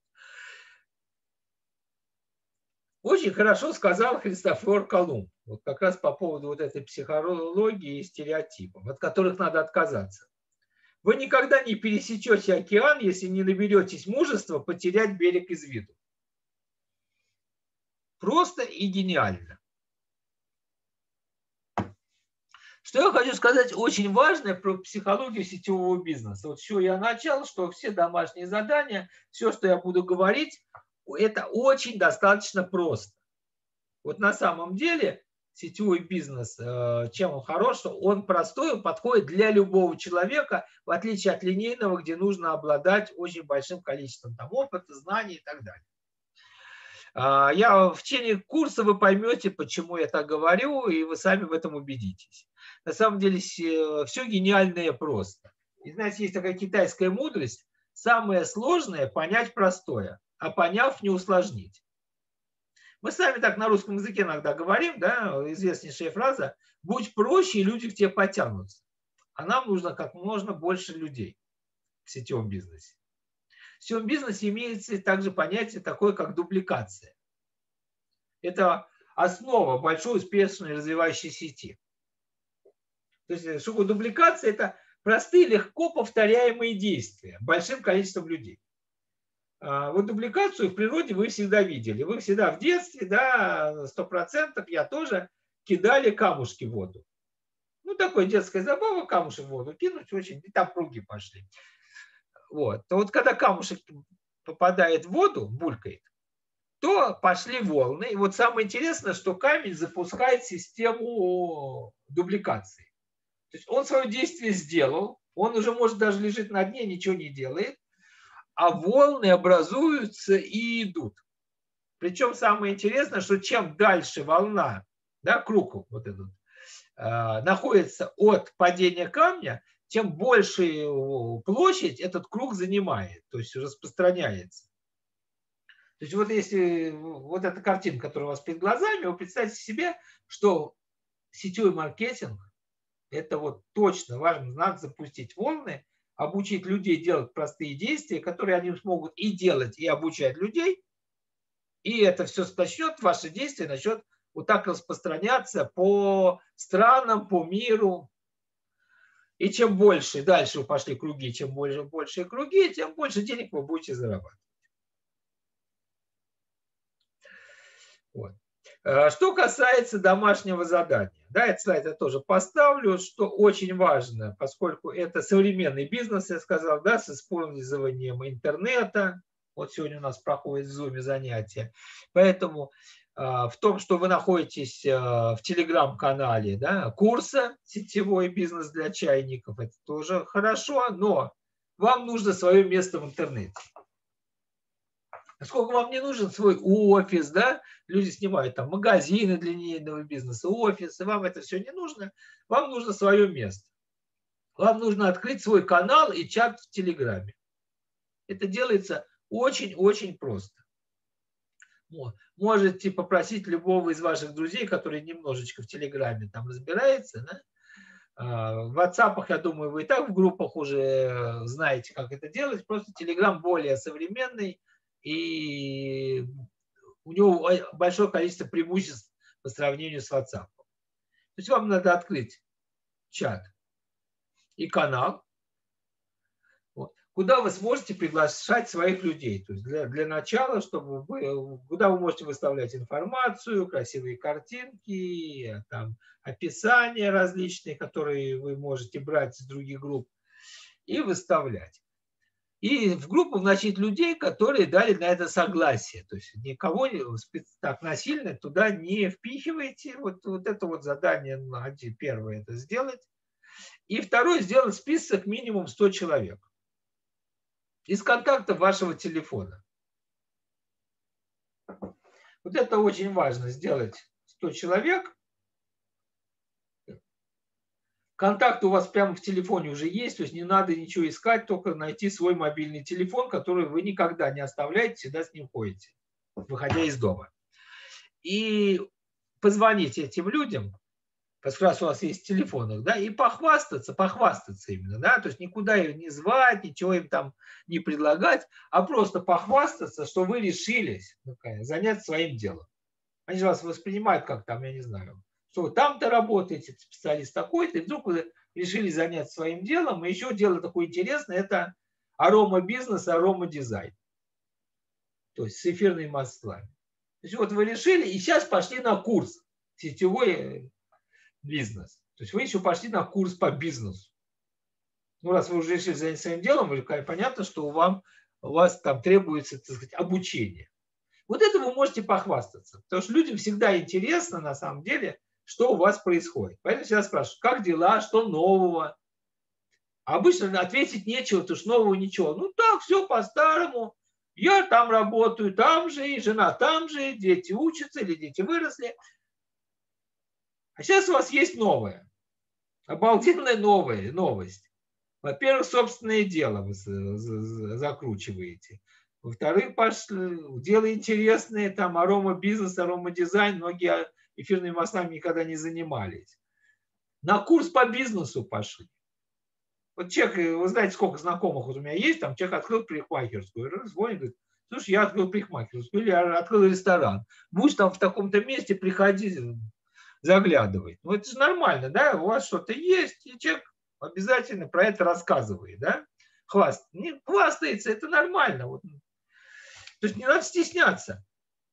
Очень хорошо сказал Христофор Колумб. Вот как раз по поводу вот этой психологии и стереотипов, от которых надо отказаться. Вы никогда не пересечете океан, если не наберетесь мужества потерять берег из виду. Просто и гениально. Что я хочу сказать очень важное про психологию сетевого бизнеса. Вот с чего я начал, что все домашние задания, все, что я буду говорить, это очень достаточно просто. Вот на самом деле сетевой бизнес, чем он хорош, что он простой, он подходит для любого человека, в отличие от линейного, где нужно обладать очень большим количеством там, опыта, знаний и так далее. Я в течение курса вы поймете, почему я так говорю, и вы сами в этом убедитесь. На самом деле все гениальное просто. И знаете, есть такая китайская мудрость, самое сложное – понять простое, а поняв, не усложнить. Мы сами так на русском языке иногда говорим, да, известнейшая фраза «будь проще, и люди к тебе потянутся». А нам нужно как можно больше людей в сетевом бизнесе. В сетевом бизнесе имеется также понятие такое, как дубликация. Это основа большой успешной развивающей сети. То есть, что такое дубликация? Это простые, легко повторяемые действия большим количеством людей. Вот дубликацию в природе вы всегда видели. Вы всегда в детстве, да, сто процентов, я тоже, кидали камушки в воду. Ну, такая детская забава, камушек в воду кинуть, очень, и там круги пошли. Вот. То вот когда камушек попадает в воду, булькает, то пошли волны. И вот самое интересное, что камень запускает систему дубликации. То есть он свое действие сделал, он уже, может, даже лежит на дне, ничего не делает, а волны образуются и идут. Причем самое интересное, что чем дальше волна, да, круг вот этот, э, находится от падения камня, тем больше площадь этот круг занимает, то есть распространяется. То есть вот если вот эта картинка, которая у вас перед глазами, вы представьте себе, что сетевой маркетинг – это вот точно важный знак запустить волны, обучить людей делать простые действия, которые они смогут и делать, и обучать людей. И это все начнет, ваше действие начнет вот так распространяться по странам, по миру. И чем больше, дальше вы пошли круги, чем больше, больше круги, тем больше денег вы будете зарабатывать. Вот. Что касается домашнего задания, да, этот слайд я тоже поставлю, что очень важно, поскольку это современный бизнес, я сказал, да, с использованием интернета. Вот сегодня у нас проходит в Zoom занятия. Поэтому в том, что вы находитесь в телеграм-канале, да, курса «Сетевой бизнес для чайников», это тоже хорошо, но вам нужно свое место в интернете. Насколько вам не нужен свой офис, да, люди снимают там магазины для линейного бизнеса, офисы, вам это все не нужно, вам нужно свое место. Вам нужно открыть свой канал и чат в Телеграме. Это делается очень-очень просто. Можете попросить любого из ваших друзей, который немножечко в Телеграме там разбирается, да? В WhatsApp, я думаю, вы и так в группах уже знаете, как это делать. Просто Telegram более современный, и у него большое количество преимуществ по сравнению с WhatsApp. То есть вам надо открыть чат и канал, куда вы сможете приглашать своих людей. То есть для, для начала, чтобы вы, куда вы можете выставлять информацию, красивые картинки, там, описания различные, которые вы можете брать из других групп и выставлять. И в группу вносить людей, которые дали на это согласие. То есть никого так насильно туда не впихивайте. Вот, вот это вот задание первое это сделать. И второе, сделать список минимум сто человек из контактов вашего телефона. Вот это очень важно, сделать сто человек. Контакты у вас прямо в телефоне уже есть, то есть не надо ничего искать, только найти свой мобильный телефон, который вы никогда не оставляете, всегда с ним ходите, выходя из дома. И позвонить этим людям, поскольку раз у вас есть телефон, да, и похвастаться, похвастаться именно, да, то есть никуда их не звать, ничего им там не предлагать, а просто похвастаться, что вы решились заняться своим делом. Они же вас воспринимают как там, я не знаю, что вы там-то работаете, специалист такой-то, и вдруг вы решили заняться своим делом, и еще дело такое интересное, это аромабизнес, аромадизайн, то есть с эфирными маслами. То есть вот вы решили, и сейчас пошли на курс сетевой бизнес. То есть вы еще пошли на курс по бизнесу. Ну, раз вы уже решили заняться своим делом, понятно, что у, вам, у вас там требуется, так сказать, обучение. Вот это вы можете похвастаться. Потому что людям всегда интересно, на самом деле, что у вас происходит. Поэтому всегда спрашивают, как дела, что нового. А обычно ответить нечего, потому что нового ничего. Ну так, все по-старому. Я там работаю, там же, и жена там же, дети учатся или дети выросли. А сейчас у вас есть новое. Обалденная новая новость. Во-первых, собственное дело вы закручиваете. Во-вторых, пошли, дело интересное, там аромабизнес, аромадизайн, многие эфирными маслами никогда не занимались. На курс по бизнесу пошли. Вот человек, вы знаете, сколько знакомых вот у меня есть, там человек открыл парикмахерскую, звонит, говорит, слушай, я открыл парикмахерскую, или я открыл ресторан. Будешь там в таком-то месте, приходи, заглядывай. Ну, это же нормально, да, у вас что-то есть, и человек обязательно про это рассказывает, да, хваст, не хвастается, это нормально. Вот. То есть не надо стесняться.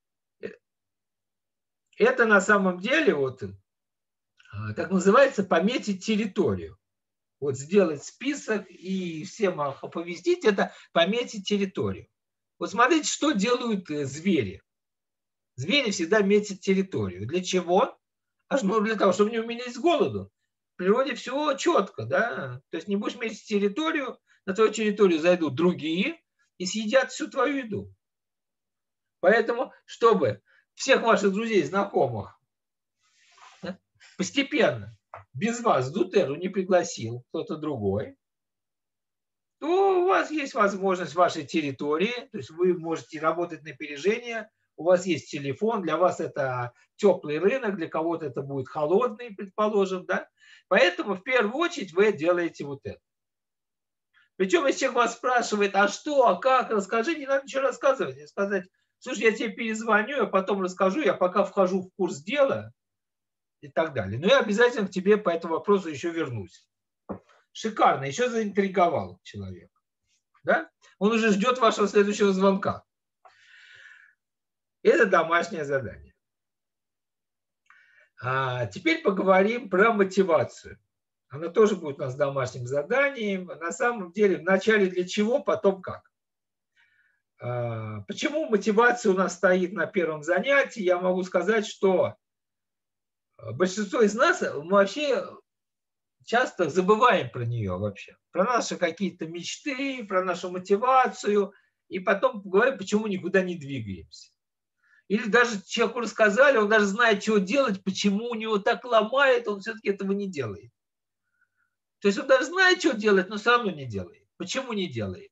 Это на самом деле, вот, как называется, пометить территорию. Вот сделать список и всем оповестить, это пометить территорию. Вот смотрите, что делают звери. Звери всегда метят территорию. Для чего? Аж ну, для того, чтобы не умереть с голоду. В природе все четко, да. То есть не будешь метить территорию, на твою территорию зайдут другие и съедят всю твою еду. Поэтому, чтобы всех ваших друзей, знакомых, да, постепенно, без вас Дутеру не пригласил кто-то другой, то у вас есть возможность в вашей территории, то есть вы можете работать на опережение, у вас есть телефон, для вас это теплый рынок, для кого-то это будет холодный, предположим, да. Поэтому в первую очередь вы делаете вот это. Причем, если человек вас спрашивает, а что, а как, расскажи, не надо ничего рассказывать. И сказать, слушай, я тебе перезвоню, я потом расскажу, я пока вхожу в курс дела и так далее. Но я обязательно к тебе по этому вопросу еще вернусь. Шикарно, еще заинтриговал человек. Да? Он уже ждет вашего следующего звонка. Это домашнее задание. А теперь поговорим про мотивацию. Она тоже будет у нас домашним заданием. На самом деле, вначале для чего, потом как. А почему мотивация у нас стоит на первом занятии? Я могу сказать, что большинство из нас мы вообще часто забываем про нее вообще. Про наши какие-то мечты, про нашу мотивацию. И потом говорим, почему никуда не двигаемся. Или даже человеку рассказали, он даже знает, что делать, почему у него так ломает, он все-таки этого не делает. То есть он даже знает, что делать, но все равно не делает. Почему не делает?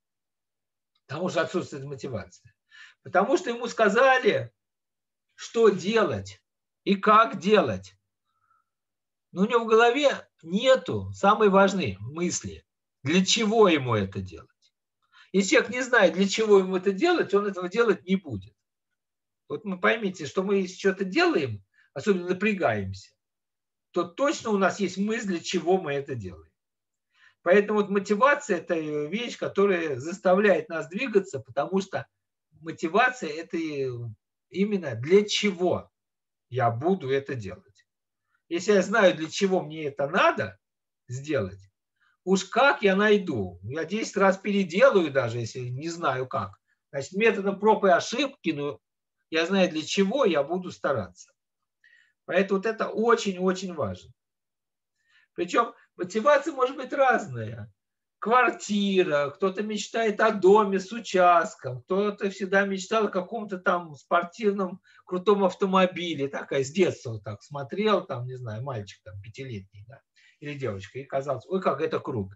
Потому что отсутствует мотивация. Потому что ему сказали, что делать и как делать. Но у него в голове нету самой важной мысли, для чего ему это делать. Если человек не знает, для чего ему это делать, он этого делать не будет. Вот мы поймите, что мы если что-то делаем, особенно напрягаемся, то точно у нас есть мысль, для чего мы это делаем. Поэтому вот мотивация – это вещь, которая заставляет нас двигаться, потому что мотивация – это именно для чего я буду это делать. Если я знаю, для чего мне это надо сделать, уж как я найду. Я десять раз переделаю даже, если не знаю как. Значит, методом проб и ошибки, но я знаю, для чего я буду стараться. Поэтому вот это очень-очень важно. Причем мотивация может быть разная. Квартира, кто-то мечтает о доме с участком, кто-то всегда мечтал о каком-то там спортивном крутом автомобиле. Такая с детства вот так смотрел, там, не знаю, мальчик там пятилетний, да, или девочка, и казалось, ой, как это круто.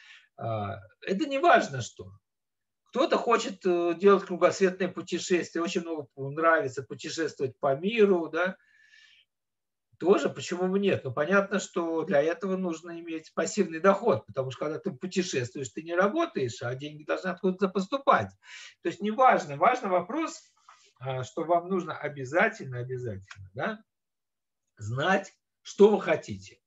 Это не важно что. Кто-то хочет делать кругосветное путешествие, очень много нравится путешествовать по миру, да. Тоже, почему бы нет? Но понятно, что для этого нужно иметь пассивный доход, потому что когда ты путешествуешь, ты не работаешь, а деньги должны откуда-то поступать. То есть не важно. Важный вопрос, что вам нужно обязательно, обязательно, да, знать, что вы хотите.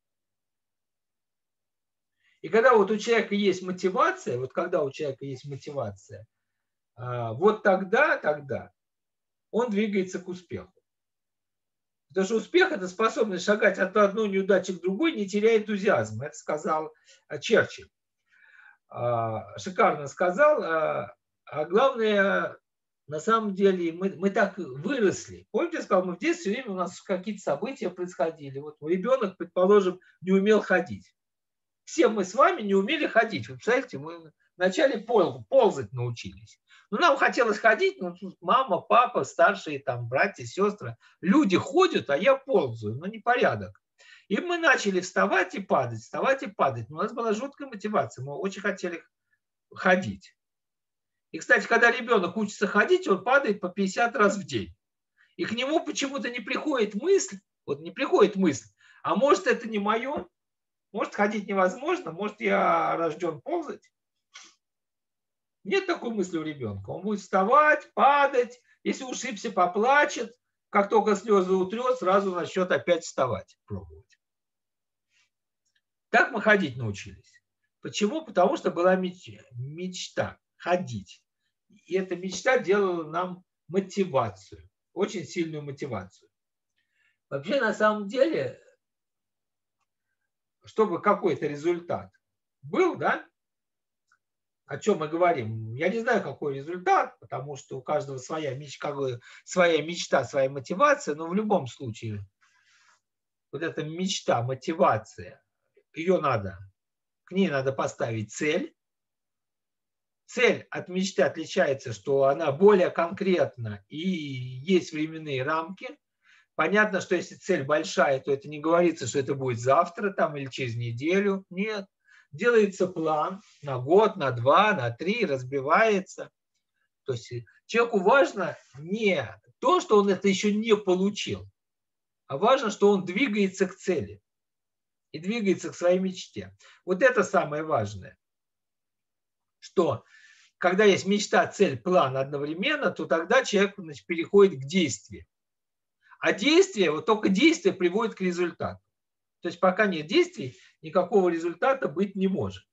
И когда вот у человека есть мотивация, вот когда у человека есть мотивация, вот тогда, тогда он двигается к успеху. Потому что успех – это способность шагать от одной неудачи к другой, не теряя энтузиазма. Это сказал Черчилль. Шикарно сказал. А главное, на самом деле, мы, мы так выросли. Помните, я сказал, мы в детстве все время у нас какие-то события происходили. Вот ребенок, предположим, не умел ходить. Все мы с вами не умели ходить. Вы представляете, мы вначале пол, ползать научились. Ну, нам хотелось ходить, ну, мама, папа, старшие, там, братья, сестры. Люди ходят, а я ползаю, ну, непорядок. И мы начали вставать и падать, вставать и падать. Но у нас была жуткая мотивация. Мы очень хотели ходить. И, кстати, когда ребенок учится ходить, он падает по пятьдесят раз в день. И к нему почему-то не приходит мысль, вот не приходит мысль, а может это не мое, может ходить невозможно, может я рожден ползать. Нет такой мысли у ребенка. Он будет вставать, падать, если ушибся, поплачет, как только слезы утрет, сразу начнет опять вставать, пробовать. Так мы ходить научились. Почему? Потому что была мечта, мечта ходить. И эта мечта делала нам мотивацию, очень сильную мотивацию. Вообще, на самом деле, чтобы какой-то результат был, да, о чем мы говорим, я не знаю, какой результат, потому что у каждого своя мечта, как бы, своя мечта, своя мотивация, но в любом случае вот эта мечта, мотивация, ее надо, к ней надо поставить цель. Цель от мечты отличается, что она более конкретна и есть временные рамки. Понятно, что если цель большая, то это не говорится, что это будет завтра там, или через неделю. Нет. Делается план на год, на два, на три, разбивается. То есть человеку важно не то, что он это еще не получил, а важно, что он двигается к цели и двигается к своей мечте. Вот это самое важное, что когда есть мечта, цель, план одновременно, то тогда человек, значит, переходит к действию. А действие, вот только действие приводит к результату. То есть пока нет действий, никакого результата быть не может.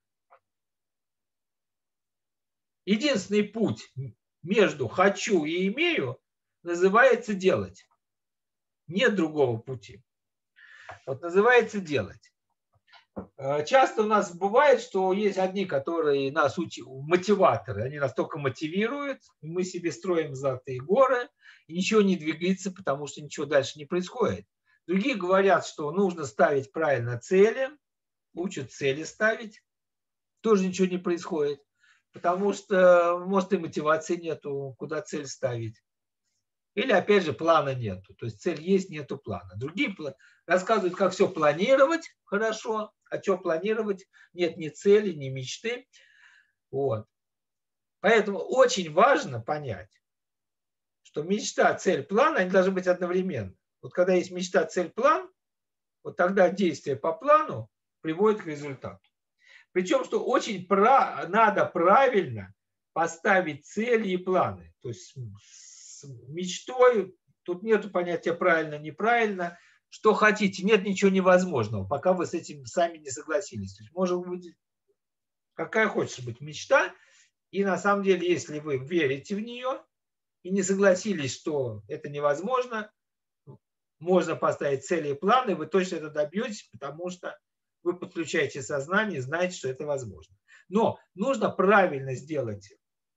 Единственный путь между хочу и имею называется делать. Нет другого пути. Вот называется делать. Часто у нас бывает, что есть одни, которые нас учат, мотиваторы, они нас только мотивируют, мы себе строим золотые горы, и ничего не двигается, потому что ничего дальше не происходит. Другие говорят, что нужно ставить правильно цели, учат цели ставить, тоже ничего не происходит, потому что, может, и мотивации нету, куда цель ставить. Или, опять же, плана нету. То есть цель есть, нету плана. Другие рассказывают, как все планировать хорошо, а что планировать? Нет ни цели, ни мечты. Вот. Поэтому очень важно понять, что мечта, цель, план, они должны быть одновременно. Вот когда есть мечта, цель, план, вот тогда действие по плану приводит к результату. Причем, что очень про, надо правильно поставить цели и планы. То есть с мечтой тут нет понятия правильно, неправильно. Что хотите, нет ничего невозможного, пока вы с этим сами не согласились. То есть может быть какая хочется быть мечта, и на самом деле, если вы верите в нее и не согласились, что это невозможно, можно поставить цели и планы, вы точно это добьетесь, потому что вы подключаете сознание и знаете, что это возможно. Но нужно правильно сделать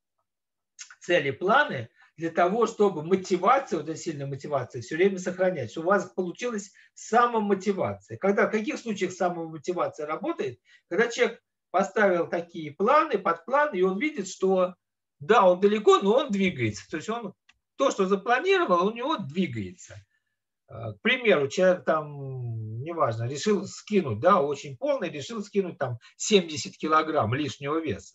цели и планы для того, чтобы мотивация, вот эта сильная мотивация, все время сохранять. Чтобы у вас получилась самомотивация. Когда, в каких случаях самомотивация работает? Когда человек поставил такие планы, подпланы, и он видит, что да, он далеко, но он двигается. То есть он то, что запланировал, у него двигается. К примеру, человек там, неважно, решил скинуть, да, очень полный, решил скинуть там семьдесят килограмм лишнего веса.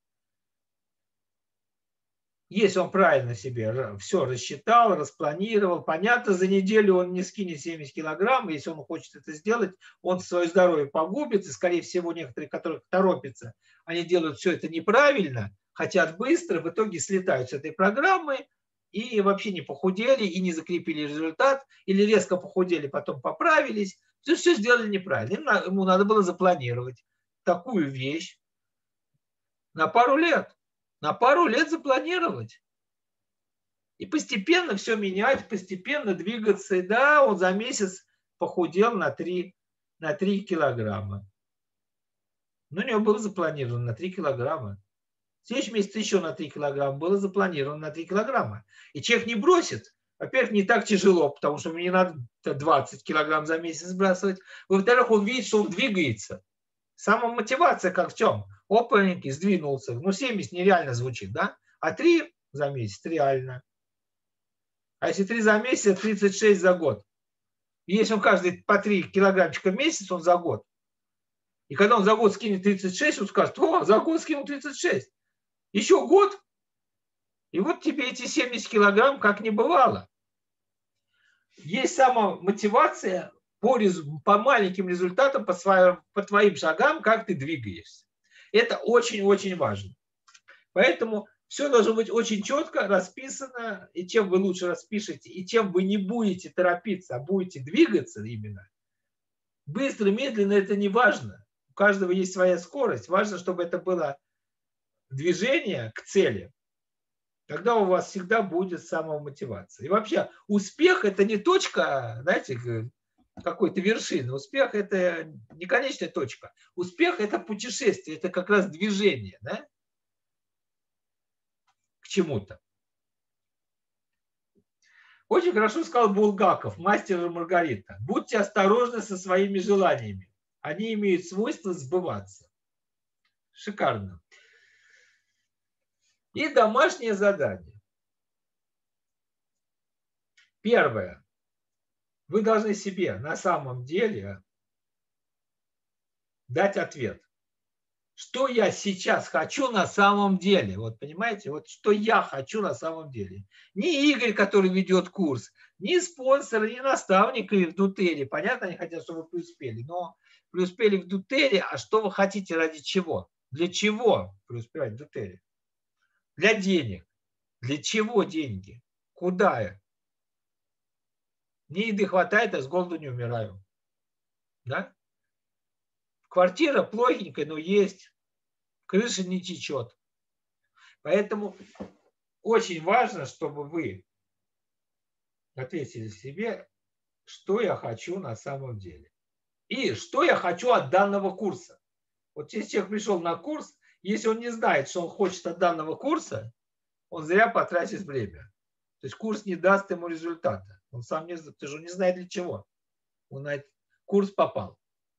Если он правильно себе все рассчитал, распланировал, понятно, за неделю он не скинет семьдесят килограмм, если он хочет это сделать, он свое здоровье погубит, и, скорее всего, некоторые, которые торопятся, они делают все это неправильно, хотят быстро, в итоге слетают с этой программы и вообще не похудели, и не закрепили результат, или резко похудели, потом поправились, все, все сделали неправильно. Ему надо было запланировать такую вещь на пару лет. На пару лет запланировать. И постепенно все менять, постепенно двигаться. И да, он за месяц похудел на три, на три килограмма. Но у него было запланировано на три килограмма. В следующем месяце еще на три килограмма было запланировано на три килограмма. И человек не бросит. Во-первых, не так тяжело, потому что мне надо двадцать килограмм за месяц сбрасывать. Во-вторых, он видит, что он двигается. Самомотивация как в чем? Опаненький, сдвинулся. Ну, семьдесят нереально звучит, да? А три за месяц реально. А если три за месяц, тридцать шесть за год. И если он каждый по три килограммчика в месяц, он за год. И когда он за год скинет тридцать шесть, он скажет: о, за год скинул тридцать шесть. Еще год. И вот тебе эти семьдесят килограмм как не бывало. Есть самомотивация по, по маленьким результатам, по, своим, по твоим шагам, как ты двигаешься. Это очень-очень важно. Поэтому все должно быть очень четко расписано. И чем вы лучше распишете, и чем вы не будете торопиться, а будете двигаться именно, быстро, медленно, это не важно. У каждого есть своя скорость. Важно, чтобы это было движение к цели. Тогда у вас всегда будет самомотивация. И вообще успех – это не точка, знаете, какой-то вершины. Успех – это не конечная точка. Успех – это путешествие, это как раз движение, да? К чему-то. Очень хорошо сказал Булгаков, мастер и Маргарита. Будьте осторожны со своими желаниями. Они имеют свойство сбываться. Шикарно. И домашнее задание. Первое. Вы должны себе на самом деле дать ответ. Что я сейчас хочу на самом деле? Вот понимаете, вот что я хочу на самом деле. Не Игорь, который ведет курс, не спонсор, не наставник в Нутелле. Понятно, они хотят, чтобы вы преуспели, но преуспели в Нутелле, а что вы хотите, ради чего? Для чего преуспевать в Нутелле? Для денег. Для чего деньги? Куда я? Мне еды хватает, а с голоду не умираю. Да? Квартира плохенькая, но есть. Крыша не течет. Поэтому очень важно, чтобы вы ответили себе, что я хочу на самом деле. И что я хочу от данного курса. Вот если человек пришел на курс, если он не знает, что он хочет от данного курса, он зря потратит время. То есть курс не даст ему результата. Он сам не, ты же не знает для чего. Он на этот курс попал.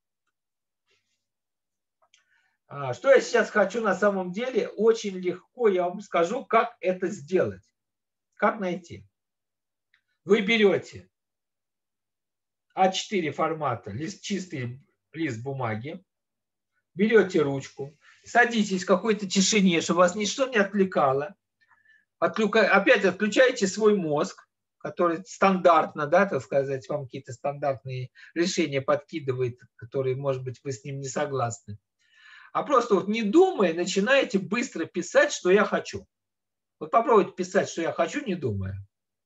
А, что я сейчас хочу на самом деле? Очень легко я вам скажу, как это сделать. Как найти? Вы берете а четыре формата, лист, чистый лист бумаги, берете ручку, садитесь в какой-то тишине, чтобы вас ничто не отвлекало. Отвлека... Опять отключаете свой мозг, который стандартно, да, так сказать, вам какие-то стандартные решения подкидывает, которые, может быть, вы с ним не согласны. А просто вот не думая, начинаете быстро писать, что я хочу. Вот попробуйте писать, что я хочу, не думая.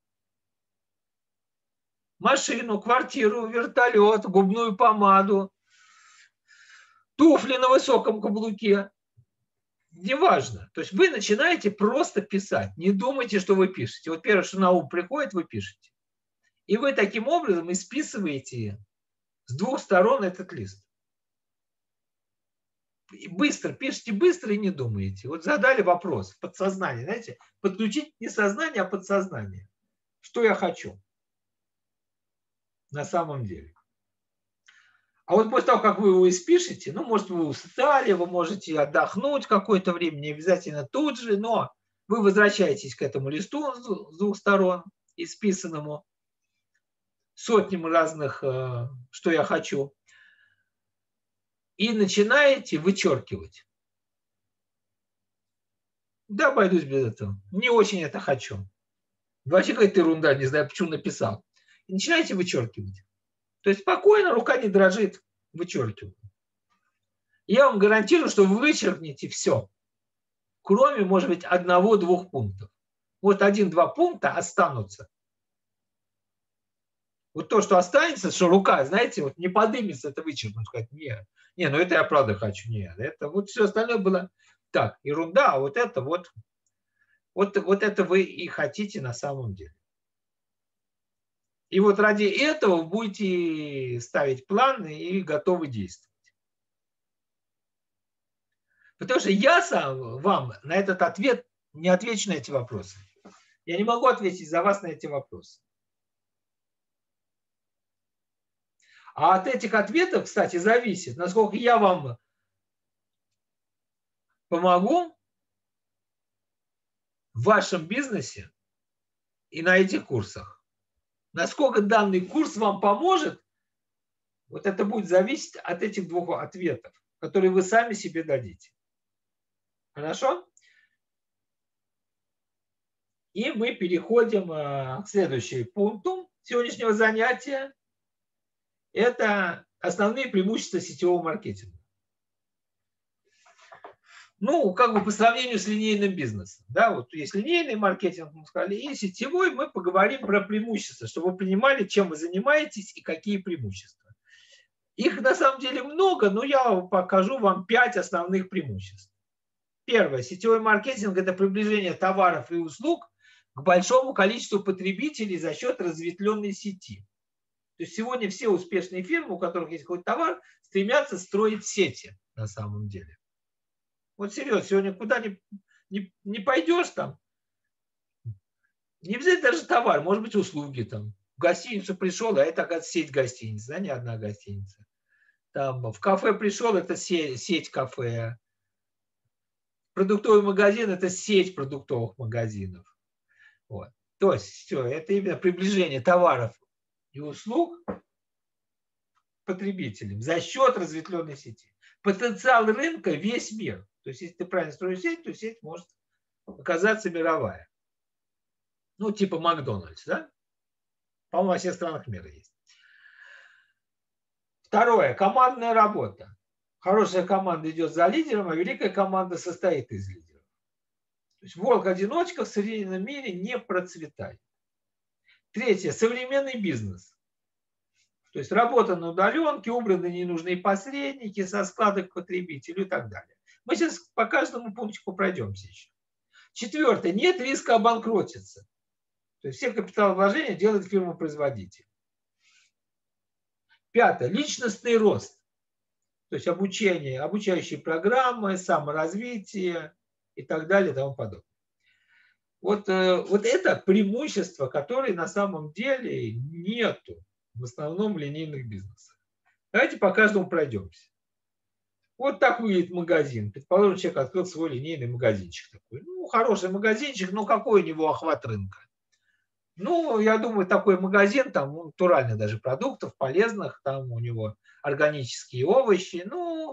Машину, квартиру, вертолет, губную помаду, туфли на высоком каблуке. Неважно. То есть вы начинаете просто писать. Не думайте, что вы пишете. Вот первое, что на ум приходит, вы пишете. И вы таким образом исписываете с двух сторон этот лист. И быстро, пишите быстро и не думаете. Вот задали вопрос в подсознании, знаете, подключить не сознание, а подсознание. Что я хочу на самом деле. А вот после того, как вы его испишете, ну, может, вы устали, вы можете отдохнуть какое-то время, не обязательно тут же, но вы возвращаетесь к этому листу с двух сторон, исписанному сотням разных, что я хочу, и начинаете вычеркивать. Да, обойдусь без этого. Не очень это хочу. Вообще какая-то ерунда, не знаю, почему написал. И начинаете вычеркивать. То есть спокойно, рука не дрожит, вычеркиваю. Я вам гарантирую, что вы вычеркнете все. Кроме, может быть, одного-двух пунктов. Вот один-два пункта останутся. Вот то, что останется, что рука, знаете, вот не подымется, это вычеркнуть, сказать, нет, не, ну это я правда хочу, нет, это вот все остальное было так, ерунда, а вот это вот, вот, вот это вы и хотите на самом деле. И вот ради этого вы будете ставить планы и готовы действовать. Потому что я сам вам на этот ответ не отвечу на эти вопросы. Я не могу ответить за вас на эти вопросы. А от этих ответов, кстати, зависит, насколько я вам помогу в вашем бизнесе и на этих курсах. Насколько данный курс вам поможет, вот это будет зависеть от этих двух ответов, которые вы сами себе дадите. Хорошо? И мы переходим к следующему пункту сегодняшнего занятия. Это основные преимущества сетевого маркетинга. Ну, как бы по сравнению с линейным бизнесом. Да, вот есть линейный маркетинг, мы сказали, и сетевой, мы поговорим про преимущества, чтобы вы понимали, чем вы занимаетесь и какие преимущества. Их на самом деле много, но я покажу вам пять основных преимуществ. Первое. Сетевой маркетинг – это приближение товаров и услуг к большому количеству потребителей за счет разветвленной сети. То есть сегодня все успешные фирмы, у которых есть какой-то товар, стремятся строить сети на самом деле. Вот серьезно, сегодня куда ни, ни, не пойдешь там, не взять даже товар, может быть услуги там. В гостиницу пришел, а это, оказывается, сеть гостиниц, да, не одна гостиница. Там, в кафе пришел, это сеть, сеть кафе. Продуктовый магазин – это сеть продуктовых магазинов. Вот. То есть все, это именно приближение товаров и услуг к потребителям за счет разветвленной сети. Потенциал рынка – весь мир. То есть, если ты правильно строишь сеть, то сеть может оказаться мировая. Ну, типа Макдональдс, да? По-моему, во всех странах мира есть. Второе. Командная работа. Хорошая команда идет за лидером, а великая команда состоит из лидеров. То есть волк-одиночка в современном мире не процветает. Третье. Современный бизнес. То есть работа на удаленке, убраны ненужные посредники, со складок к потребителю и так далее. Мы сейчас по каждому пунктику пройдемся еще. Четвертое. Нет риска обанкротиться. То есть все капиталовложения делает фирма-производитель. Пятое. Личностный рост. То есть обучение, обучающие программы, саморазвитие и так далее и тому подобное. Вот, вот это преимущество, которое на самом деле нету в основном в линейных бизнесах. Давайте по каждому пройдемся. Вот так выглядит магазин. Предположим, человек открыл свой линейный магазинчик такой. Ну, хороший магазинчик, но какой у него охват рынка? Ну, я думаю, такой магазин, там, ну, натурально даже продуктов полезных, там у него органические овощи, ну,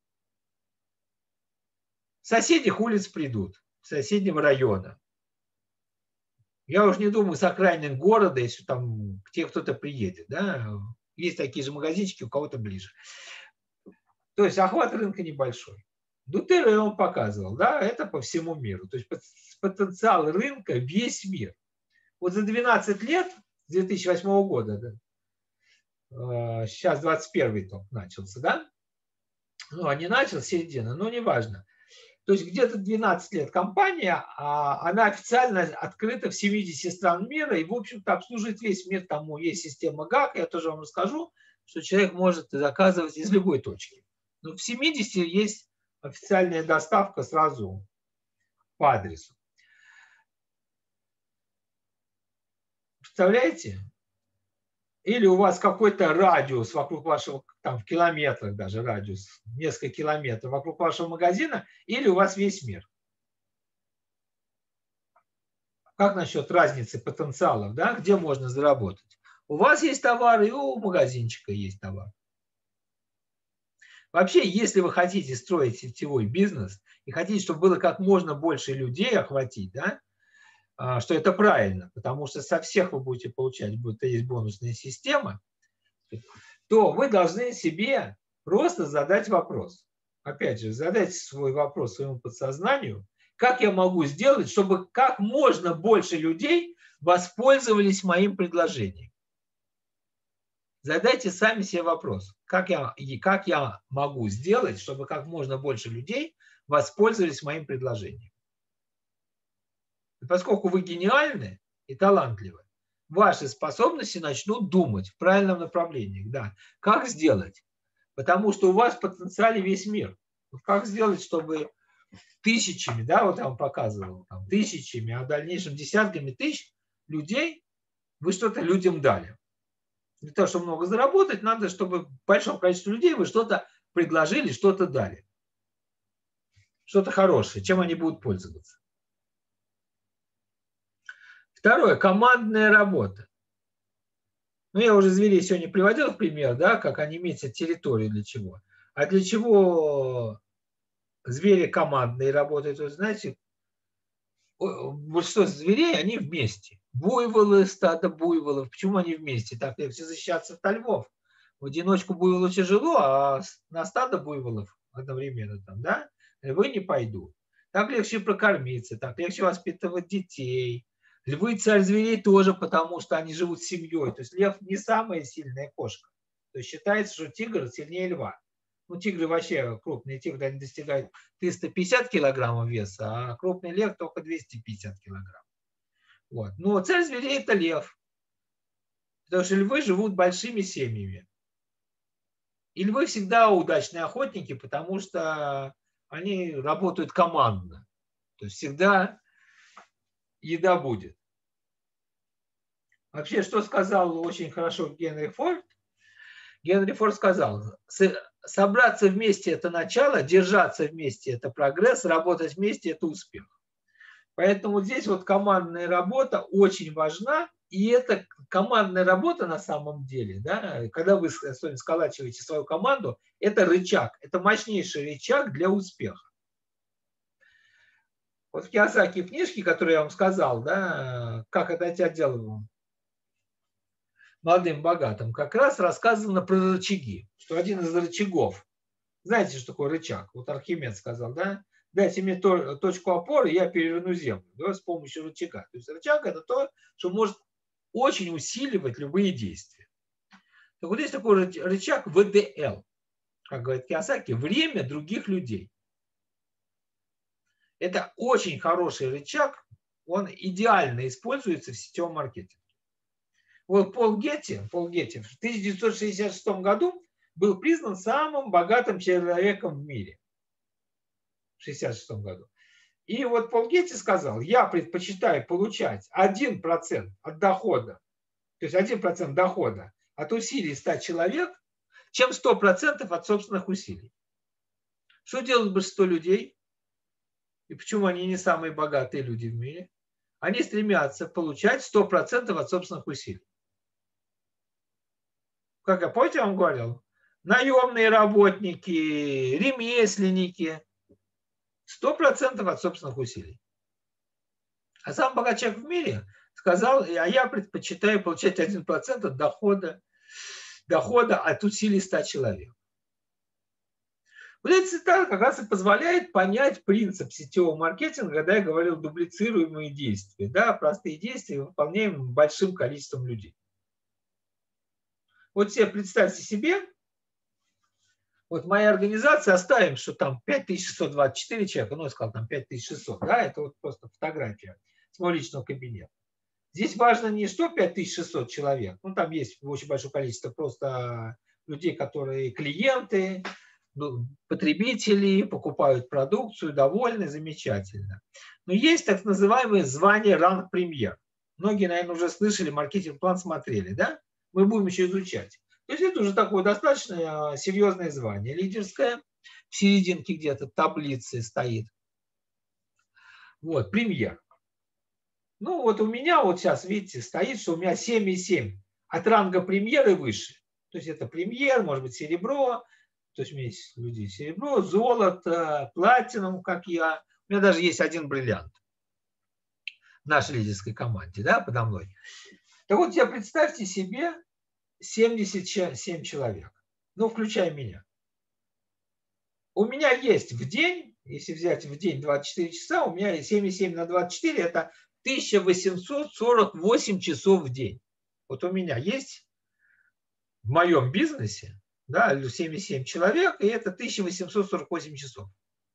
с соседних улиц придут, с соседнего района. Я уж не думаю, с окраины города, если там к тебе кто-то приедет, да, есть такие же магазинчики у кого-то ближе. То есть охват рынка небольшой. Нутелла я вам показывал, да, это по всему миру. То есть потенциал рынка весь мир. Вот за двенадцать лет, с две тысячи восьмого года, да, сейчас двадцать первый только начался, да, ну, а не начал, середина, но неважно. То есть где-то двенадцать лет компания, она официально открыта в семидесяти странах мира и, в общем-то, обслуживает весь мир. Там есть система ГАК, я тоже вам расскажу, что человек может заказывать из любой точки. Но в семидесяти есть официальная доставка сразу по адресу. Представляете? Или у вас какой-то радиус вокруг вашего, там в километрах даже радиус, несколько километров вокруг вашего магазина, или у вас весь мир. Как насчет разницы потенциалов, да? Где можно заработать? У вас есть товар, и у магазинчика есть товар. Вообще, если вы хотите строить сетевой бизнес и хотите, чтобы было как можно больше людей охватить, да, что это правильно, потому что со всех вы будете получать, будет есть бонусная система, то вы должны себе просто задать вопрос. Опять же, задайте свой вопрос своему подсознанию, как я могу сделать, чтобы как можно больше людей воспользовались моим предложением. Задайте сами себе вопрос, как я, как я могу сделать, чтобы как можно больше людей воспользовались моим предложением. И поскольку вы гениальны и талантливы, ваши способности начнут думать в правильном направлении. Да. Как сделать? Потому что у вас в потенциале весь мир. Как сделать, чтобы тысячами, да, вот я вам показывал, там, тысячами, а в дальнейшем десятками тысяч людей вы что-то людям дали. Для того, чтобы много заработать, надо, чтобы большому количеству людей вы что-то предложили, что-то дали. Что-то хорошее, чем они будут пользоваться. Второе. Командная работа. Ну, я уже зверей сегодня приводил в пример, да, как они метят территорию для чего. А для чего звери командные работают? Вы знаете, большинство зверей, они вместе. Буйволы, стадо буйволов. Почему они вместе? Так легче защищаться от львов. В одиночку буйволу тяжело, а на стадо буйволов одновременно там, да, львы не пойдут. Так легче прокормиться, так легче воспитывать детей. Львы царь зверей тоже, потому что они живут с семьей. То есть лев не самая сильная кошка. То есть считается, что тигр сильнее льва. Ну, тигры вообще крупные тигры, они достигают триста пятьдесят килограммов веса, а крупный лев только двести пятьдесят килограмм. Вот. Но царь зверей – это лев. Потому что львы живут большими семьями. И львы всегда удачные охотники, потому что они работают командно. То есть всегда еда будет. Вообще, что сказал очень хорошо Генри Форд? Генри Форд сказал, собраться вместе – это начало, держаться вместе – это прогресс, работать вместе – это успех. Поэтому здесь вот командная работа очень важна, и эта командная работа на самом деле, да, когда вы сколачиваете свою команду, это рычаг, это мощнейший рычаг для успеха. Вот в Кийосаки книжке, которую я вам сказал, да, как отдать отдел молодым богатым, как раз рассказано про рычаги, что один из рычагов, знаете, что такое рычаг? Вот Архимед сказал, да, дайте мне точку опоры, я переверну землю, да, с помощью рычага. То есть рычаг – это то, что может очень усиливать любые действия. Так вот есть такой рычаг вэ дэ эл, как говорит Кийосаки, время других людей. Это очень хороший рычаг, он идеально используется в сетевом маркетинге. Вот Пол Гетти, Пол Гетти в тысяча девятьсот шестьдесят шестом году был признан самым богатым человеком в мире. В шестьдесят шестом году. И вот Пол Гетти сказал, я предпочитаю получать один процент от дохода, то есть один процент дохода от усилий ста человек, чем сто процентов от собственных усилий. Что делают большинство людей? И почему они не самые богатые люди в мире? Они стремятся получать сто процентов от собственных усилий. Как я, помните, я вам говорил? Наемные работники, ремесленники. сто процентов от собственных усилий. А самый богатый человек в мире сказал, а я предпочитаю получать один процент от дохода, дохода от усилий ста человек. Вот эта цитата как раз и позволяет понять принцип сетевого маркетинга, когда я говорил дублицируемые действия. Да, простые действия выполняем большим количеством людей. Вот себе представьте себе, вот моя организация, оставим, что там пять тысяч шестьсот двадцать четыре человека, ну, я сказал, там пять тысяч шестьсот, да, это вот просто фотография с моего личного кабинета. Здесь важно не что пять тысяч шестьсот человек, ну, там есть очень большое количество просто людей, которые клиенты, потребители, покупают продукцию, довольны, замечательно. Но есть так называемое звание ранг премьер. Многие, наверное, уже слышали, маркетинг-план смотрели, да? Мы будем еще изучать. То есть это уже такое достаточно серьезное звание, лидерское, в серединке где-то таблицы стоит. Вот, премьер. Ну вот у меня вот сейчас, видите, стоит, что у меня семь и семь от ранга премьер и выше. То есть это премьер, может быть, серебро, то есть у меня есть люди серебро, золото, платинум, как я. У меня даже есть один бриллиант в нашей лидерской команде, да, подо мной. Так вот, теперь представьте себе семьдесят семь человек, ну, включая меня. У меня есть в день, если взять в день двадцать четыре часа, у меня семьдесят семь на двадцать четыре, это тысяча восемьсот сорок восемь часов в день. Вот у меня есть в моем бизнесе, да, семьдесят семь человек, и это тысяча восемьсот сорок восемь часов.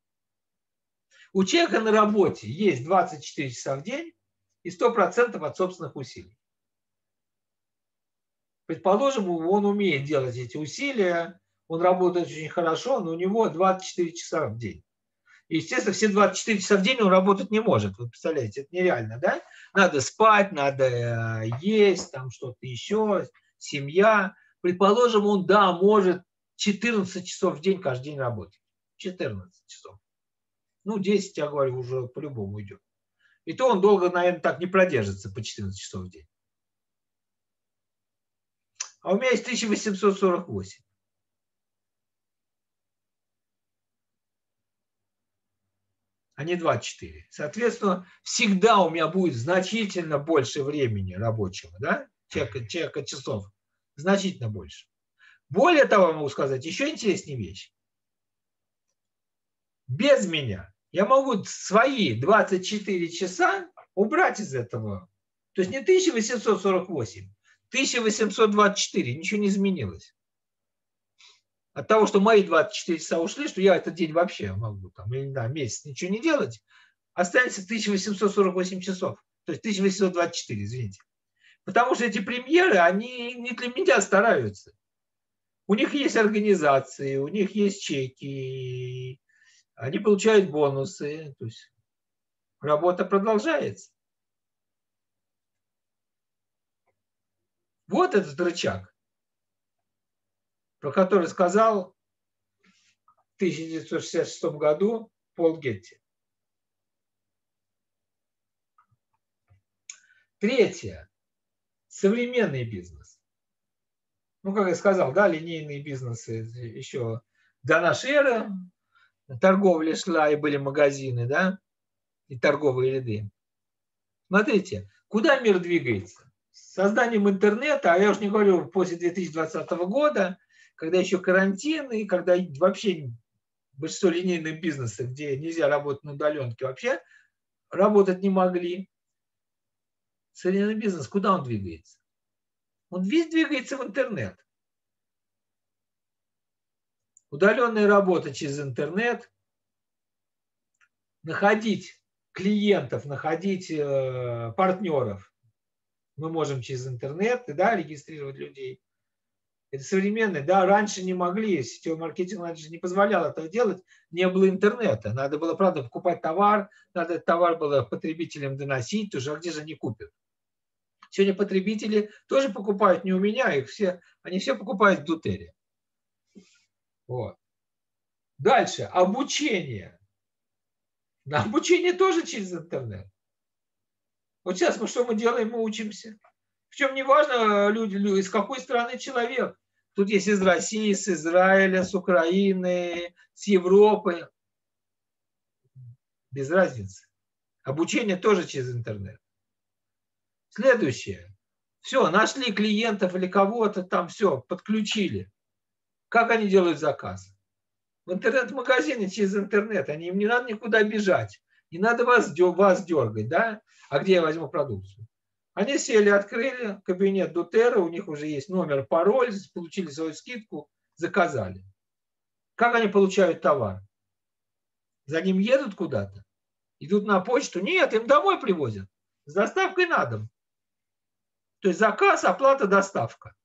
У человека на работе есть двадцать четыре часа в день и сто процентов от собственных усилий. Предположим, он умеет делать эти усилия, он работает очень хорошо, но у него двадцать четыре часа в день. И, естественно, все двадцать четыре часа в день он работать не может. Вы представляете, это нереально, да? Надо спать, надо есть, там что-то еще, семья. Предположим, он, да, может четырнадцать часов в день каждый день работать. четырнадцать часов. Ну, десять, я говорю, уже по-любому идет. И то он долго, наверное, так не продержится по четырнадцать часов в день. а у меня есть тысяча восемьсот сорок восемь. А не двадцать четыре. Соответственно, всегда у меня будет значительно больше времени рабочего, да, чека, чека часов, значительно больше. Более того, могу сказать, еще интереснее вещь. Без меня я могу свои двадцать четыре часа убрать из этого. То есть не тысяча восемьсот сорок восемь, тысяча восемьсот двадцать четыре, ничего не изменилось. От того, что мои двадцать четыре часа ушли, что я этот день вообще могу, там, или да, месяц ничего не делать, останется тысяча восемьсот сорок восемь часов. То есть тысяча восемьсот двадцать четыре, извините. Потому что эти премьеры, они не для меня стараются. У них есть организации, у них есть чеки, они получают бонусы. То есть работа продолжается. Вот этот рычаг, про который сказал в тысяча девятьсот шестьдесят шестом году Пол Гетти. Третье. Современный бизнес. Ну, как я сказал, да, линейные бизнесы еще до нашей эры. Торговля шла, и были магазины, да, и торговые ряды. Смотрите, куда мир двигается? С созданием интернета, а я уж не говорю после две тысячи двадцатого года, когда еще карантин, и когда вообще большинство линейных бизнесов, где нельзя работать на удаленке, вообще работать не могли. Современный бизнес, куда он двигается? Он весь двигается в интернет. Удаленная работа через интернет, находить клиентов, находить э, партнеров мы можем через интернет, да, регистрировать людей. Это современное, да, раньше не могли, сетевой маркетинг раньше не позволял этого делать, не было интернета. Надо было, правда, покупать товар, надо этот товар было потребителям доносить, уже, а где же они купят? Сегодня потребители тоже покупают не у меня, их все, они все покупают в Дутере. Вот. Дальше, обучение. На обучение тоже через интернет. Вот сейчас мы что мы делаем? Мы учимся. Причем не важно, люди, люди, из какой страны человек. Тут есть из России, с Израиля, с Украины, с Европы. Без разницы. Обучение тоже через интернет. Следующее. Все, нашли клиентов или кого-то там, все, подключили. Как они делают заказ? В интернет-магазине через интернет. Они, им не надо никуда бежать. Не надо вас, вас дергать, да? А где я возьму продукцию? Они сели, открыли кабинет Дотера, у них уже есть номер, пароль, получили свою скидку, заказали. Как они получают товар? За ним едут куда-то? Идут на почту? Нет, им домой привозят. С доставкой на дом. То есть заказ, оплата, доставка.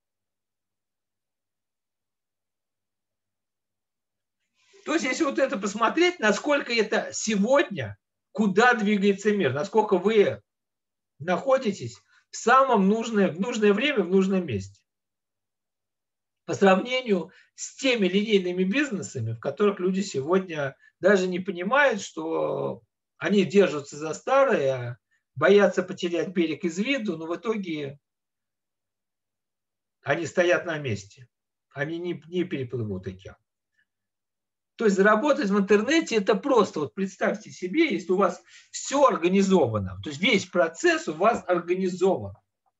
То есть, если вот это посмотреть, насколько это сегодня, куда двигается мир, насколько вы находитесь в самом нужное, в нужное время, в нужном месте. По сравнению с теми линейными бизнесами, в которых люди сегодня даже не понимают, что они держатся за старое, боятся потерять берег из виду, но в итоге они стоят на месте. Они не, не переплывут океан. То есть заработать в интернете это просто. Вот представьте себе, если у вас все организовано, то есть весь процесс у вас организован.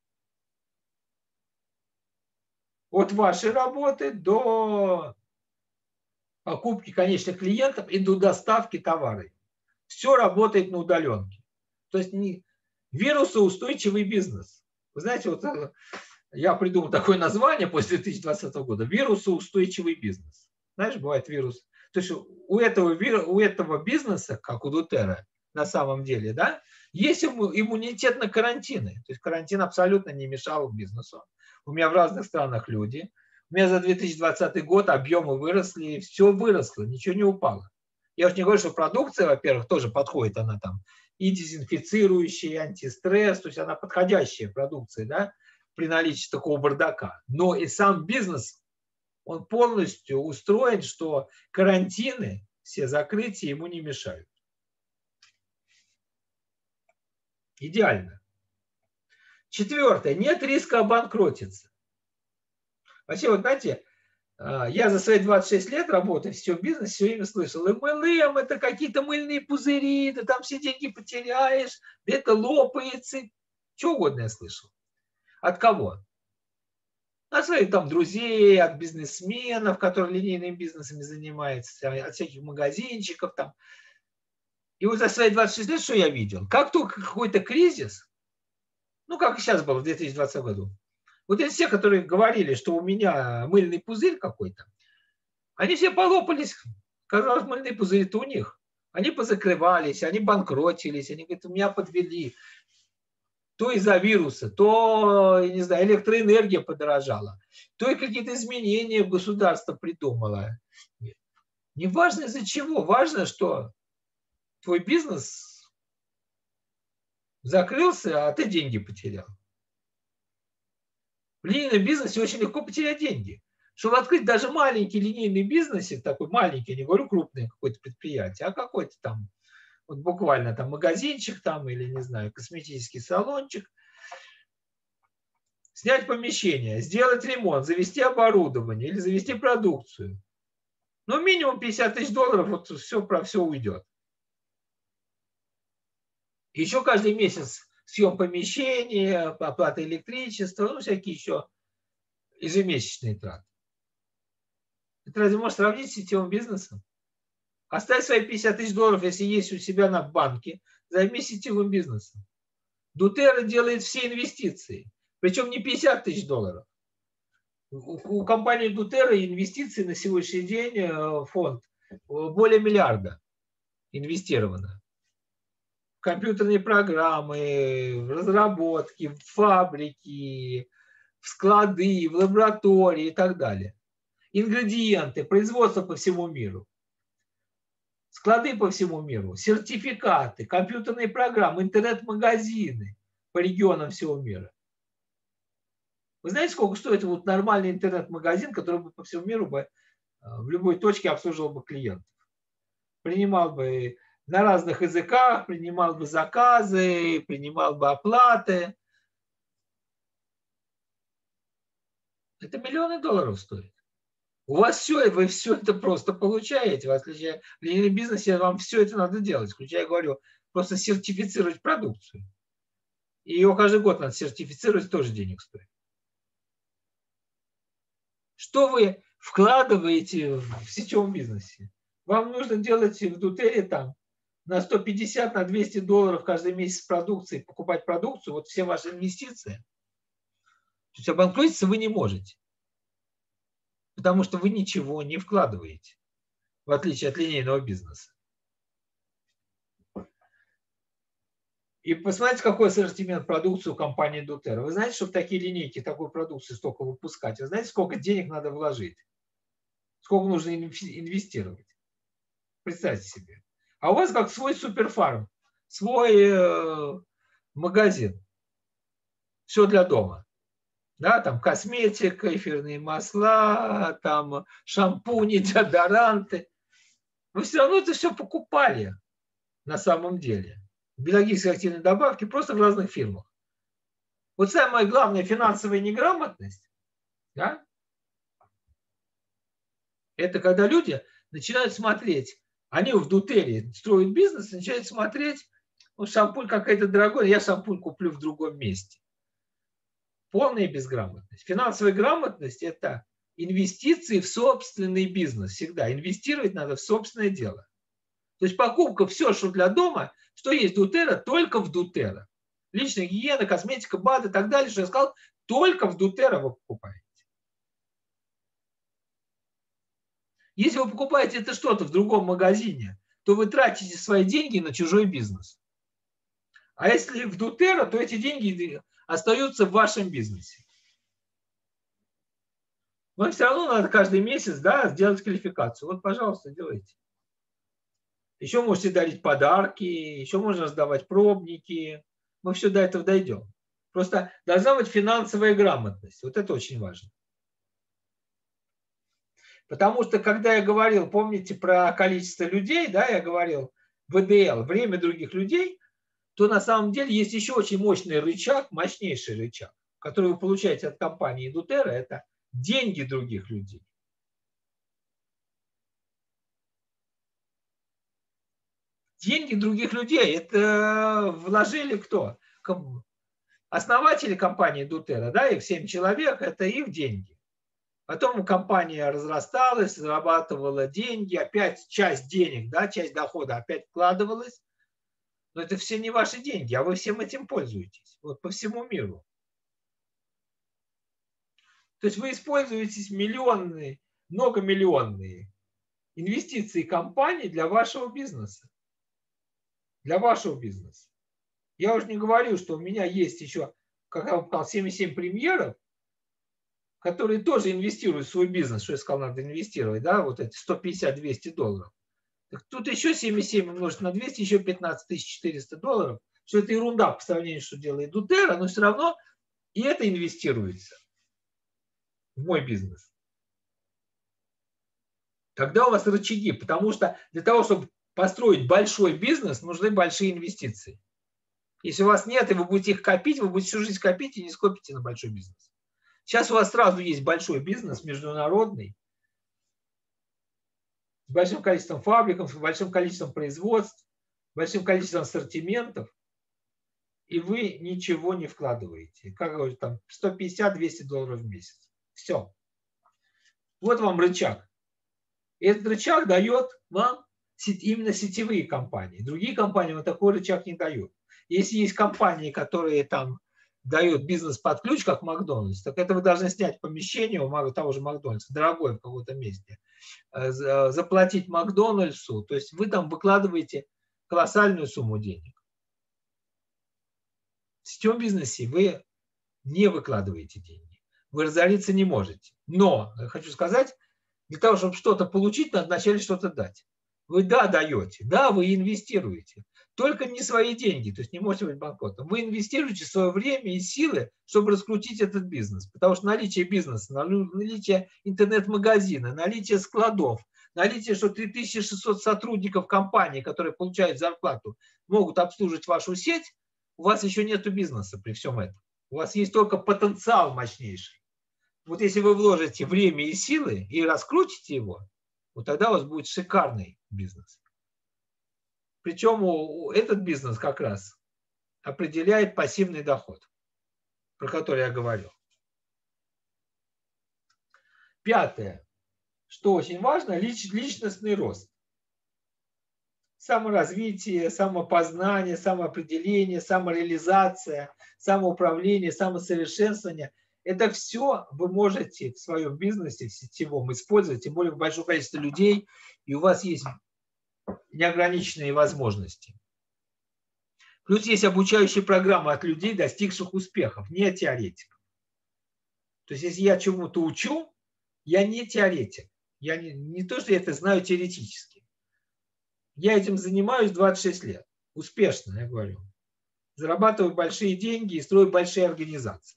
От вашей работы до покупки конечных клиентов и до доставки товара. Все работает на удаленке. То есть не вирусоустойчивый бизнес. Вы знаете, вот я придумал такое название после две тысячи двадцатого года. Вирусоустойчивый бизнес. Знаешь, бывает вирус. То есть у этого, у этого бизнеса, как у Дотера, на самом деле, да, есть иммунитет на карантины. То есть карантин абсолютно не мешал бизнесу. У меня в разных странах люди. У меня за две тысячи двадцатый год объемы выросли, все выросло, ничего не упало. Я уж не говорю, что продукция, во-первых, тоже подходит, она там и дезинфицирующая, и антистресс, то есть она подходящая продукция, да, при наличии такого бардака. Но и сам бизнес, он полностью устроен, что карантины, все закрытия ему не мешают. Идеально. Четвертое. Нет риска обанкротиться. Вообще, вот знаете, я за свои двадцать шесть лет работы в сетевом бизнесе все время слышал, эм эл эм это какие-то мыльные пузыри, ты там все деньги потеряешь, это лопается. Что угодно я слышал. От кого? От своих там друзей, от бизнесменов, которые линейными бизнесами занимаются, от всяких магазинчиков там. И вот за свои двадцать шесть лет что я видел? Как только какой-то кризис, ну как и сейчас было в две тысячи двадцатом году, вот эти все, которые говорили, что у меня мыльный пузырь какой-то, они все полопались. Казалось, мыльные пузыри-то у них. Они позакрывались, они банкротились, они говорят, меня подвели. То из-за вируса, то, я не знаю, электроэнергия подорожала, то и какие-то изменения государство придумало. Не важно из-за чего, важно, что твой бизнес закрылся, а ты деньги потерял. В линейном бизнесе очень легко потерять деньги. Чтобы открыть даже маленький линейный бизнес, такой маленький, не говорю крупное какое-то предприятие, а какой-то там, вот буквально там магазинчик там или, не знаю, косметический салончик, снять помещение, сделать ремонт, завести оборудование или завести продукцию. Ну, минимум пятьдесят тысяч долларов, вот все про все уйдет. Еще каждый месяц съем помещения, оплата электричества, ну, всякие еще ежемесячные траты. Это разве можно сравнить с сетевым бизнесом? Оставь свои пятьдесят тысяч долларов, если есть у себя на банке, займись сетевым бизнесом. Дотера делает все инвестиции, причем не пятьдесят тысяч долларов. У компании Дотера инвестиции на сегодняшний день фонд более миллиарда инвестировано. В компьютерные программы, в разработки, в фабрики, в склады, в лаборатории и так далее. Ингредиенты, производство по всему миру. Склады по всему миру, сертификаты, компьютерные программы, интернет-магазины по регионам всего мира. Вы знаете, сколько стоит вот нормальный интернет-магазин, который бы по всему миру бы в любой точке обслуживал бы клиентов? Принимал бы на разных языках, принимал бы заказы, принимал бы оплаты. Это миллионы долларов стоит. У вас все, и вы все это просто получаете. В отличие в линейном бизнесе вам все это надо делать. Включая, говорю, просто сертифицировать продукцию. И ее каждый год надо сертифицировать, тоже денег стоит. Что вы вкладываете в сетевом бизнесе? Вам нужно делать в Дотере там на сто пятьдесят, на двести долларов каждый месяц продукции, покупать продукцию, вот все ваши инвестиции. То есть обанкротиться вы не можете. Потому что вы ничего не вкладываете, в отличие от линейного бизнеса. И посмотрите, какой ассортимент продукции у компании Дотера. Вы знаете, чтобы такие линейки, такую продукцию столько выпускать, вы знаете, сколько денег надо вложить? Сколько нужно инвестировать? Представьте себе. А у вас как свой суперфарм, свой э, магазин. Все для дома. Да, там косметика, эфирные масла, там шампуни, деодоранты. Вы все равно это все покупали на самом деле. Биологические активные добавки просто в разных фирмах. Вот самая главная финансовая неграмотность, да, это когда люди начинают смотреть, они в Дотере строят бизнес, начинают смотреть, ну, шампунь какая-то дорогая, я шампунь куплю в другом месте. Полная безграмотность. Финансовая грамотность – это инвестиции в собственный бизнес. Всегда инвестировать надо в собственное дело. То есть покупка, все, что для дома, что есть Дотера, только в Дотера. Личная гигиена, косметика, БАД и так далее, что я сказал, только в Дотера вы покупаете. Если вы покупаете это что-то в другом магазине, то вы тратите свои деньги на чужой бизнес. А если в Дотера, то эти деньги остаются в вашем бизнесе. Но все равно надо каждый месяц, да, сделать квалификацию. Вот, пожалуйста, делайте. Еще можете дарить подарки, еще можно раздавать пробники. Мы все до этого дойдем. Просто должна быть финансовая грамотность. Вот это очень важно. Потому что, когда я говорил, помните про количество людей, да, я говорил вэ дэ эл, время других людей, то на самом деле есть еще очень мощный рычаг, мощнейший рычаг, который вы получаете от компании Дотера, это деньги других людей. Деньги других людей это вложили кто? Основатели компании Дотера, да, их семь человек, это их деньги. Потом компания разрасталась, зарабатывала деньги, опять часть денег, да, часть дохода опять вкладывалась. Но это все не ваши деньги, а вы всем этим пользуетесь. Вот по всему миру. То есть вы используете миллионные, многомиллионные инвестиции компании для вашего бизнеса. Для вашего бизнеса. Я уже не говорю, что у меня есть еще, как я вам сказал, семьдесят семь премьеров, которые тоже инвестируют в свой бизнес, что я сказал, надо инвестировать, да, вот эти сто пятьдесят - двести долларов. Так тут еще семьдесят семь умножить на двести, еще пятнадцать тысяч четыреста долларов, что это ерунда по сравнению с что делает Дотера, но все равно и это инвестируется в мой бизнес. Тогда у вас рычаги, потому что для того, чтобы построить большой бизнес, нужны большие инвестиции. Если у вас нет, и вы будете их копить, вы будете всю жизнь копить и не скопите на большой бизнес. Сейчас у вас сразу есть большой бизнес, международный, с большим количеством фабрик, с большим количеством производств, большим количеством ассортиментов, и вы ничего не вкладываете. Как говорят, там сто пятьдесят - двести долларов в месяц. Все. Вот вам рычаг. И этот рычаг дает вам именно сетевые компании. Другие компании вам такой рычаг не дают. Если есть компании, которые там дают бизнес под ключ, как Макдональдс, так это вы должны снять помещение у того же Макдональдса, дорогое в каком-то месте, заплатить Макдональдсу, то есть вы там выкладываете колоссальную сумму денег. В сетевом бизнесе вы не выкладываете деньги, вы разориться не можете. Но, я хочу сказать, для того, чтобы что-то получить, надо вначале что-то дать. Вы да, даете, да, вы инвестируете, только не свои деньги, то есть не можете быть банкротом. Вы инвестируете свое время и силы, чтобы раскрутить этот бизнес. Потому что наличие бизнеса, наличие интернет-магазина, наличие складов, наличие, что три тысячи шестьсот сотрудников компании, которые получают зарплату, могут обслуживать вашу сеть, у вас еще нет бизнеса при всем этом. У вас есть только потенциал мощнейший. Вот если вы вложите время и силы и раскрутите его, вот тогда у вас будет шикарный бизнес. Причем этот бизнес как раз определяет пассивный доход, про который я говорил. Пятое, что очень важно, личностный рост. Саморазвитие, самопознание, самоопределение, самореализация, самоуправление, самосовершенствование. Это все вы можете в своем бизнесе, в сетевом использовать, тем более в большом количестве людей, и у вас есть неограниченные возможности. Плюс есть обучающие программы от людей, достигших успехов, не от теоретиков. То есть, если я чему-то учу, я не теоретик. Я не, не то, что я это знаю теоретически. Я этим занимаюсь двадцать шесть лет. Успешно, я говорю. Зарабатываю большие деньги и строю большие организации.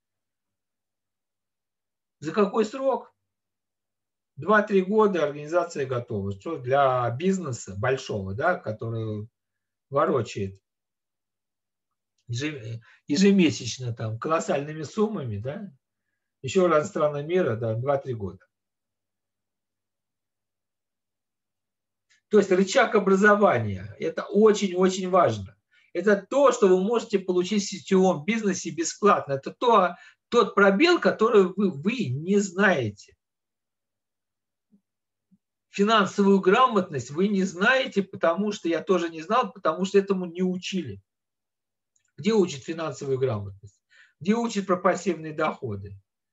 За какой срок? два-три года организация готова. Что для бизнеса большого, да, который ворочает ежемесячно там колоссальными суммами, да, еще раз страна мира, да, два-три года. То есть рычаг образования – это очень-очень важно. Это то, что вы можете получить в сетевом бизнесе бесплатно. Это то, тот пробел, который вы, вы не знаете. Финансовую грамотность вы не знаете, потому что я тоже не знал, потому что этому не учили. Где учат финансовую грамотность? Где учат про пассивные доходы?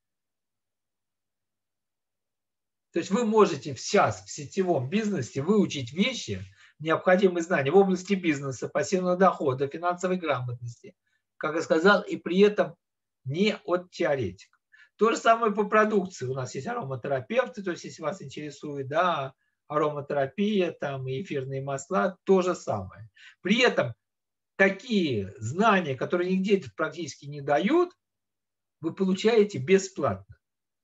То есть вы можете сейчас в сетевом бизнесе выучить вещи, необходимые знания в области бизнеса, пассивного дохода, финансовой грамотности, как я сказал, и при этом не от теоретиков. То же самое по продукции. У нас есть ароматерапевты, то есть если вас интересует, да, ароматерапия, там, и эфирные масла, то же самое. При этом такие знания, которые нигде практически не дают, вы получаете бесплатно.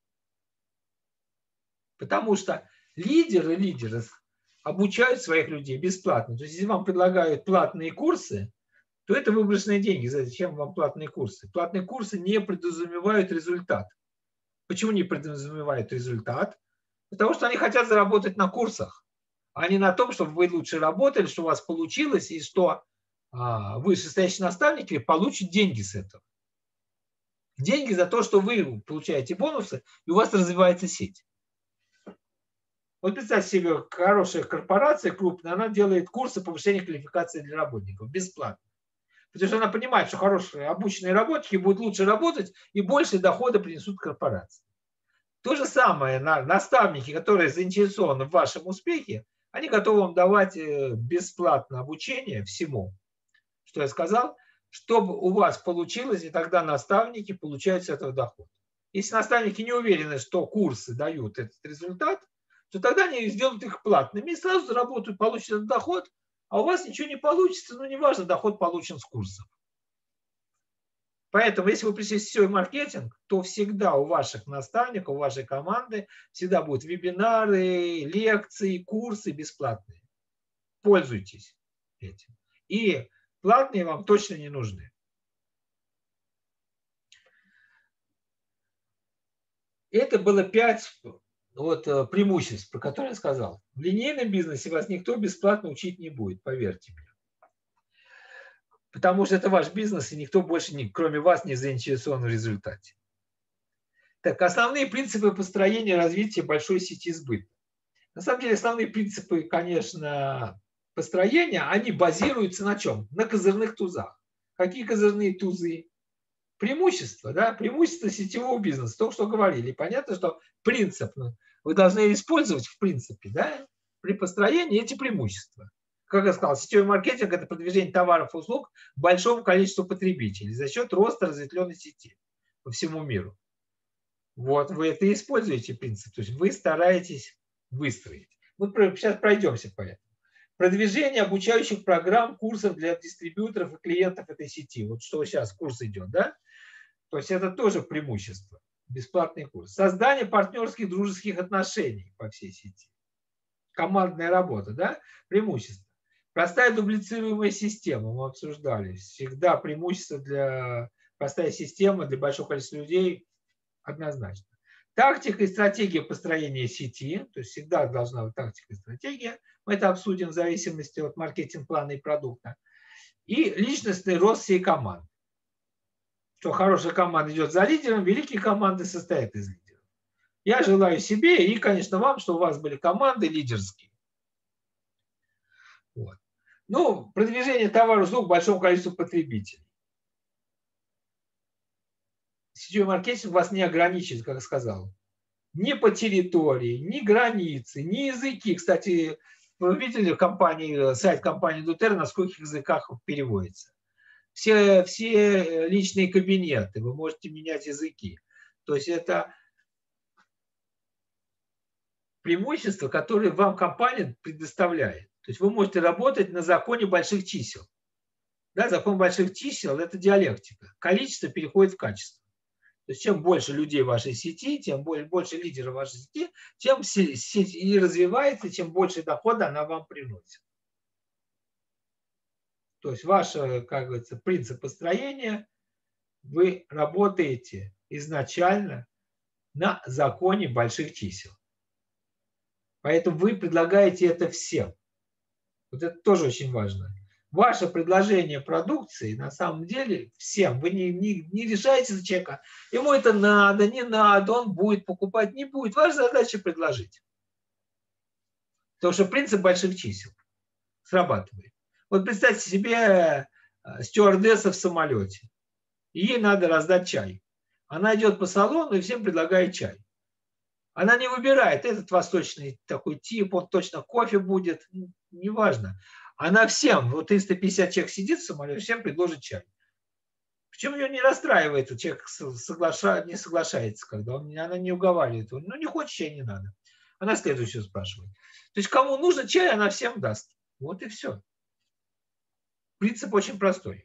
Потому что лидеры, лидеры обучают своих людей бесплатно. То есть, если вам предлагают платные курсы, то это выброшенные деньги. Зачем вам платные курсы? Платные курсы не подразумевают результат. Почему не подразумевают результат? Потому что они хотят заработать на курсах, а не на том, чтобы вы лучше работали, что у вас получилось, и что а, вышестоящие наставники получат деньги с этого. Деньги за то, что вы получаете бонусы, и у вас развивается сеть. Вот представьте себе, хорошая корпорация крупная, она делает курсы повышения квалификации для работников бесплатно. Потому что она понимает, что хорошие обученные работники будут лучше работать и больше дохода принесут корпорации. То же самое наставники, которые заинтересованы в вашем успехе, они готовы вам давать бесплатное обучение всему, что я сказал, чтобы у вас получилось, и тогда наставники получают с этого доход. Если наставники не уверены, что курсы дают этот результат, то тогда они сделают их платными и сразу заработают, получат этот доход, а у вас ничего не получится, но неважно, доход получен с курсов. Поэтому, если вы пришли в сетевой маркетинг, то всегда у ваших наставников, у вашей команды всегда будут вебинары, лекции, курсы бесплатные. Пользуйтесь этим. И платные вам точно не нужны. Это было пять вот, преимуществ, про которые я сказал. В линейном бизнесе вас никто бесплатно учить не будет, поверьте мне. Потому что это ваш бизнес, и никто больше, кроме вас, не заинтересован в результате. Так, основные принципы построения развития большой сети сбыта. На самом деле, основные принципы, конечно, построения, они базируются на чем? На козырных тузах. Какие козырные тузы? Преимущества, да? Преимущества сетевого бизнеса. То, что говорили. Понятно, что принцип вы должны использовать в принципе, да? При построении эти преимущества. Как я сказал, сетевой маркетинг – это продвижение товаров и услуг большому количеству потребителей за счет роста разветвленной сети по всему миру. Вот, вы это используете принцип, то есть вы стараетесь выстроить. Мы сейчас пройдемся по этому. Продвижение обучающих программ, курсов для дистрибьюторов и клиентов этой сети. Вот что сейчас курс идет, да? То есть это тоже преимущество. Бесплатный курс. Создание партнерских дружеских отношений по всей сети. Командная работа, да? Преимущество. Простая дублицируемая система, мы обсуждали. Всегда преимущество для простая система для большого количества людей однозначно. Тактика и стратегия построения сети, то есть всегда должна быть тактика и стратегия. Мы это обсудим в зависимости от маркетинг-плана и продукта. И личностный рост всей команды. Что хорошая команда идет за лидером, великие команды состоят из лидеров. Я желаю себе и, конечно, вам, чтобы у вас были команды лидерские. Вот. Ну, продвижение товара и услуг большому количеству потребителей. Сетевой маркетинг вас не ограничит, как я сказал. Ни по территории, ни границы, ни языки. Кстати, вы видели компании, сайт компании Дотера, на скольких языках переводится. Все, все личные кабинеты, вы можете менять языки. То есть это преимущество, которое вам компания предоставляет. То есть вы можете работать на законе больших чисел. Да, закон больших чисел – это диалектика. Количество переходит в качество. То есть чем больше людей в вашей сети, тем больше лидеров в вашей сети, тем сеть и развивается, чем больше дохода она вам приносит. То есть ваш, как говорится, принцип построения, вы работаете изначально на законе больших чисел. Поэтому вы предлагаете это всем. Вот это тоже очень важно. Ваше предложение продукции на самом деле всем. Вы не, не, не решаете за человека. Ему это надо, не надо, он будет покупать, не будет. Ваша задача предложить. Потому что принцип больших чисел срабатывает. Вот представьте себе стюардесса в самолете. Ей надо раздать чай. Она идет по салону и всем предлагает чай. Она не выбирает этот восточный такой тип, он точно кофе будет, неважно. Она всем, вот триста пятьдесят человек сидит в самолете, всем предложит чай. Причем ее не расстраивает, человек соглаша, не соглашается, когда он, она не уговаривает. Ну, не хочет чай, не надо. Она следующую спрашивает. То есть, кому нужно чай, она всем даст. Вот и все. Принцип очень простой.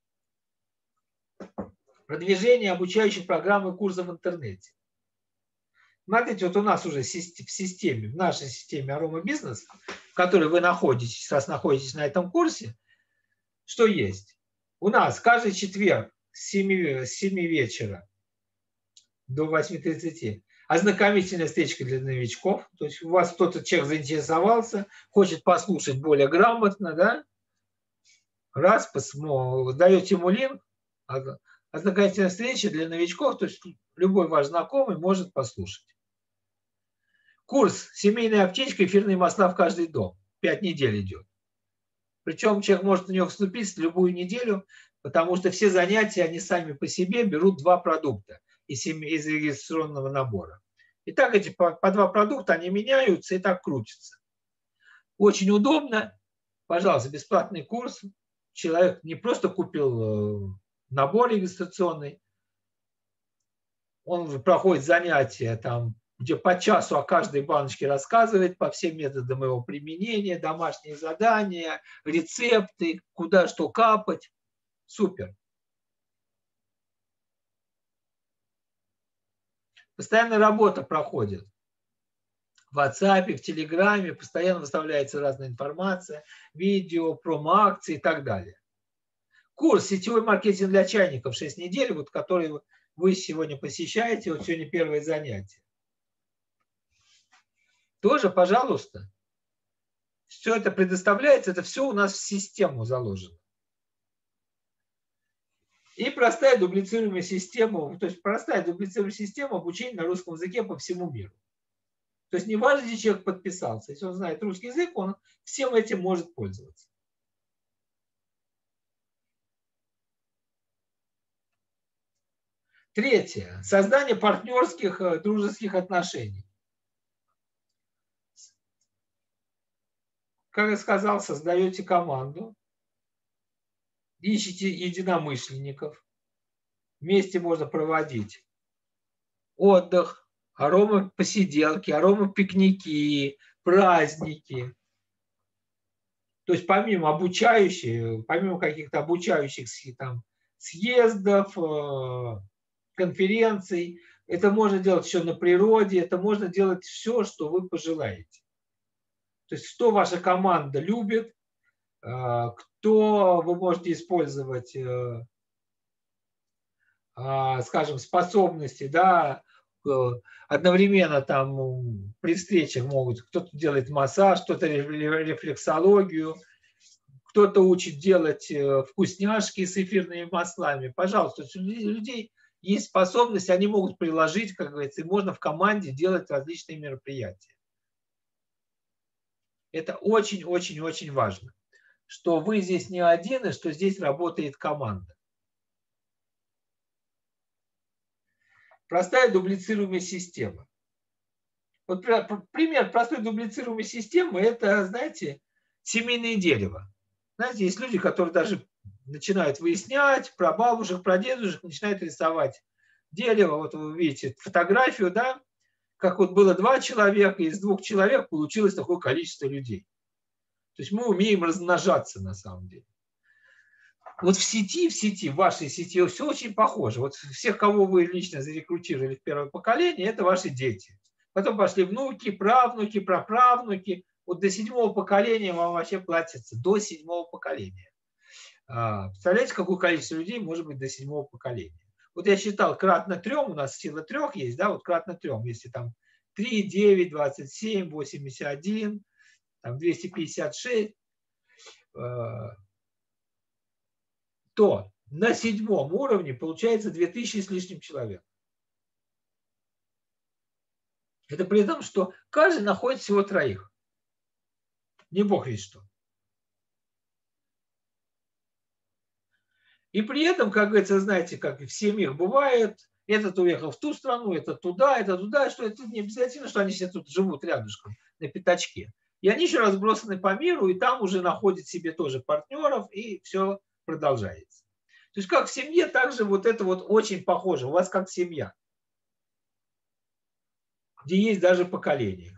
Продвижение обучающих программ и курсов в интернете. Смотрите, вот у нас уже в системе, в нашей системе Арома Бизнес, в которой вы находитесь, раз находитесь на этом курсе, что есть? У нас каждый четверг с семи вечера до восьми тридцати. Ознакомительная встреча для новичков. То есть у вас кто-то, человек заинтересовался, хочет послушать более грамотно, да? Раз, посмо, даете ему линк, ознакомительная встреча для новичков, то есть любой ваш знакомый может послушать. Курс «Семейная аптечка. Эфирные масла в каждый дом». Пять недель идет. Причем человек может на него вступить любую неделю, потому что все занятия, они сами по себе берут два продукта из, из регистрационного набора. И так эти по, по два продукта, они меняются и так крутятся. Очень удобно. Пожалуйста, бесплатный курс. Человек не просто купил набор регистрационный, он проходит занятия, там, где по часу о каждой баночке рассказывает, по всем методам его применения, домашние задания, рецепты, куда что капать. Супер. Постоянная работа проходит. В WhatsApp, в Телеграме постоянно выставляется разная информация, видео, промо-акции и так далее. Курс «Сетевой маркетинг для чайников» шесть недель, вот, который вы сегодня посещаете, вот сегодня первое занятие. Тоже, пожалуйста. Все это предоставляется, это все у нас в систему заложено. И простая дублицируемая система, то есть простая дублицируемая система обучения на русском языке по всему миру. То есть не важно, где человек подписался. Если он знает русский язык, он всем этим может пользоваться. Третье. Создание партнерских дружеских отношений. Как я сказал, создаете команду, ищите единомышленников. Вместе можно проводить отдых, аромапосиделки, аромапикники, праздники. То есть помимо обучающих, помимо каких-то обучающих там, съездов, конференций, это можно делать все на природе, это можно делать все, что вы пожелаете. То есть что ваша команда любит, кто вы можете использовать, скажем, способности, да, одновременно там при встречах могут, кто-то делает массаж, кто-то рефлексологию, кто-то учит делать вкусняшки с эфирными маслами. Пожалуйста, у людей есть способность, они могут приложить, как говорится, и можно в команде делать различные мероприятия. Это очень-очень-очень важно, что вы здесь не один, и что здесь работает команда. Простая дублицируемая система. Вот пример простой дублицируемой системы – это, знаете, семейное дерево. Знаете, есть люди, которые даже начинают выяснять про бабушек, про дедушек, начинают рисовать дерево. Вот вы видите фотографию, да, как вот было два человека, из двух человек получилось такое количество людей. То есть мы умеем размножаться на самом деле. Вот в сети, в сети, в вашей сети все очень похоже. Вот всех, кого вы лично зарекрутировали в первое поколение, это ваши дети. Потом пошли внуки, правнуки, праправнуки. Вот до седьмого поколения вам вообще платится. До седьмого поколения. Представляете, какое количество людей может быть до седьмого поколения? Вот я считал, кратно трем, у нас сила трех есть, да, вот кратно трем, если там три, девять, двадцать семь, восемьдесят один, там двести пятьдесят шесть, то на седьмом уровне получается две тысячи с лишним человек. Это при том, что каждый находит всего троих. Не бог весть что. И при этом, как говорится, знаете, как в семьях бывает, этот уехал в ту страну, этот туда, этот туда, что это не обязательно, что они все тут живут рядышком на пятачке. И они еще разбросаны по миру, и там уже находят себе тоже партнеров, и все продолжается. То есть как в семье, также вот это вот очень похоже. У вас как семья, где есть даже поколение.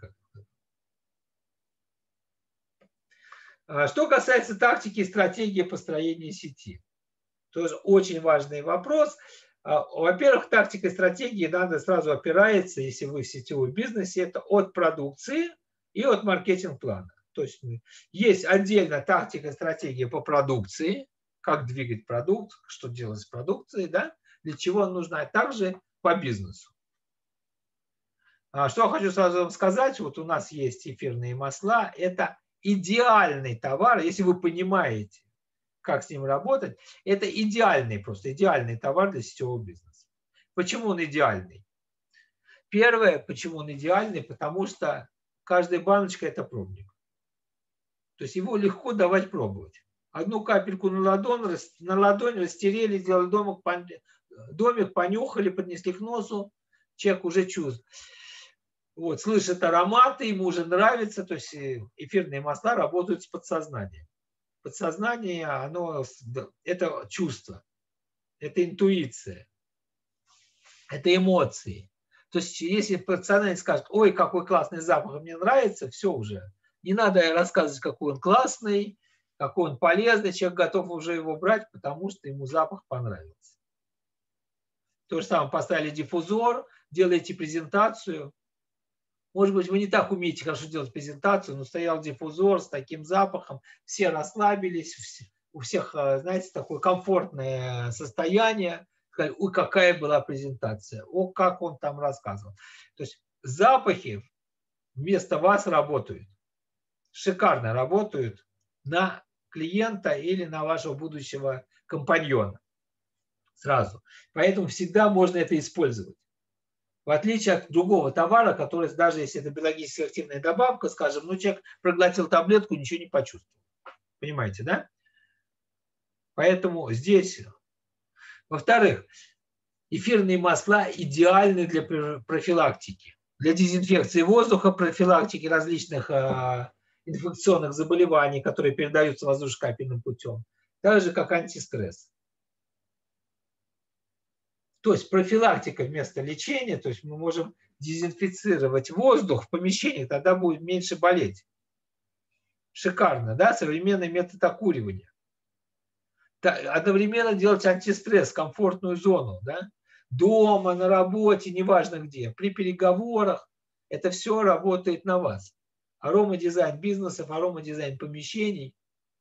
Что касается тактики и стратегии построения сети. Тоже очень важный вопрос. Во-первых, тактика и стратегия надо сразу опирается, если вы в сетевом бизнесе, это от продукции и от маркетинг-плана. То есть есть отдельно тактика и стратегия по продукции, как двигать продукт, что делать с продукцией, да, для чего он нужна, а также по бизнесу. А что я хочу сразу вам сказать, вот у нас есть эфирные масла, это идеальный товар, если вы понимаете, как с ним работать, это идеальный, просто идеальный товар для сетевого бизнеса. Почему он идеальный? Первое, почему он идеальный, потому что каждая баночка – это пробник. То есть его легко давать пробовать. Одну капельку на ладонь, на ладонь растерели, сделали домик, домик, понюхали, поднесли к носу, человек уже чувствует. Вот, слышит ароматы, ему уже нравится, то есть эфирные масла работают с подсознанием. Подсознание, оно, это чувство, это интуиция, это эмоции. То есть если подсознание скажет, ой, какой классный запах, мне нравится, все уже. Не надо рассказывать, какой он классный, какой он полезный, человек готов уже его брать, потому что ему запах понравился. То же самое, поставили диффузор, делаете презентацию. Может быть, вы не так умеете хорошо делать презентацию, но стоял диффузор с таким запахом, все расслабились, у всех, знаете, такое комфортное состояние. Сказали, ой, какая была презентация, о, как он там рассказывал. То есть запахи вместо вас работают, шикарно работают на клиента или на вашего будущего компаньона сразу. Поэтому всегда можно это использовать. В отличие от другого товара, который, даже если это биологически активная добавка, скажем, ну, человек проглотил таблетку, ничего не почувствовал. Понимаете, да? Поэтому здесь... Во-вторых, эфирные масла идеальны для профилактики. Для дезинфекции воздуха, профилактики различных э, инфекционных заболеваний, которые передаются воздушно-капельным путем. Так же, как антистресс. То есть профилактика вместо лечения, то есть мы можем дезинфицировать воздух в помещении, тогда будет меньше болеть. Шикарно, да, современный метод окуривания. Одновременно делать антистресс, комфортную зону, да, дома, на работе, неважно где, при переговорах, это все работает на вас. Аромадизайн бизнесов, аромадизайн помещений.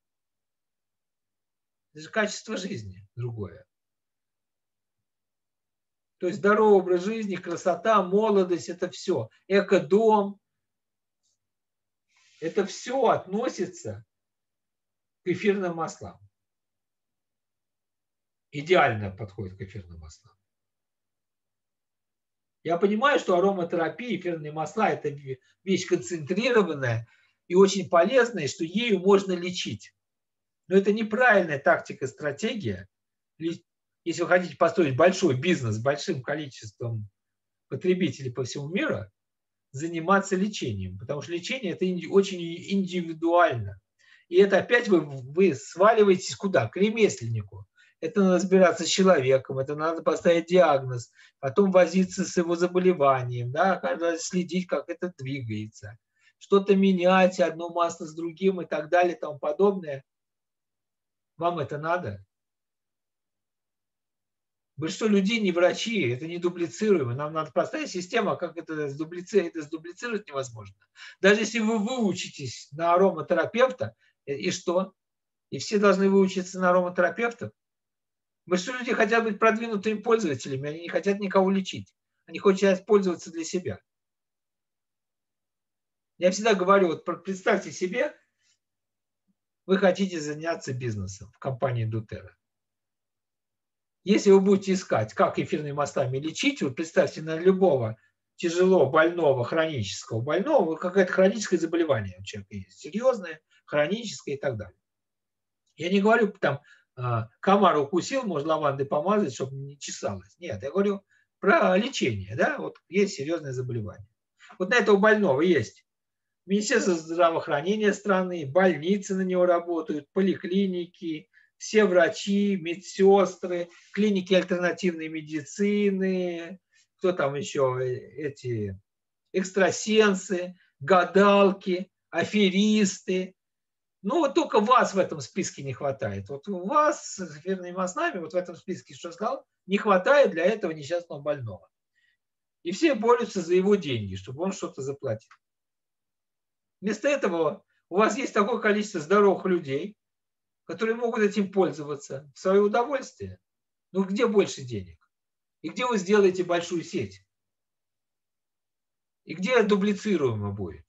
Это же качество жизни другое. То есть здоровый образ жизни, красота, молодость, это все. Эко-дом. Это все относится к эфирным маслам. Идеально подходит к эфирным маслам. Я понимаю, что ароматерапия, эфирные масла – это вещь концентрированная и очень полезная, что ею можно лечить. Но это неправильная тактика, стратегия. Если вы хотите построить большой бизнес с большим количеством потребителей по всему миру, заниматься лечением. Потому что лечение – это очень индивидуально. И это опять вы, вы сваливаетесь куда? К ремесленнику. Это надо разбираться с человеком, это надо поставить диагноз, потом возиться с его заболеванием, да, следить, как это двигается. Что-то менять, одно масло с другим и так далее и тому подобное. Вам это надо? Большинство людей не врачи, это не дублицируемо. Нам надо поставить систему, а как это сдублицировать, это сдублицировать невозможно. Даже если вы выучитесь на ароматерапевта, и что? И все должны выучиться на ароматерапевтов? Большинство людей хотят быть продвинутыми пользователями, они не хотят никого лечить. Они хотят пользоваться для себя. Я всегда говорю, вот представьте себе, вы хотите заняться бизнесом в компании doTERRA. Если вы будете искать, как эфирными маслами лечить, вы представьте на любого тяжело больного, хронического больного, какое-то хроническое заболевание у человека есть, серьезное, хроническое и так далее. Я не говорю, там, комар укусил, можно лавандой помазать, чтобы не чесалось. Нет, я говорю про лечение, да, вот есть серьезное заболевание. Вот на этого больного есть Министерство здравоохранения страны, больницы на него работают, поликлиники, все врачи, медсестры, клиники альтернативной медицины, кто там еще, эти экстрасенсы, гадалки, аферисты. Ну, вот только вас в этом списке не хватает. Вот у вас с эфирными маслами, вот в этом списке, что я сказал, не хватает для этого несчастного больного. И все борются за его деньги, чтобы он что-то заплатил. Вместо этого у вас есть такое количество здоровых людей, которые могут этим пользоваться в свое удовольствие. Ну, где больше денег? И где вы сделаете большую сеть? и где дублицируемо будет.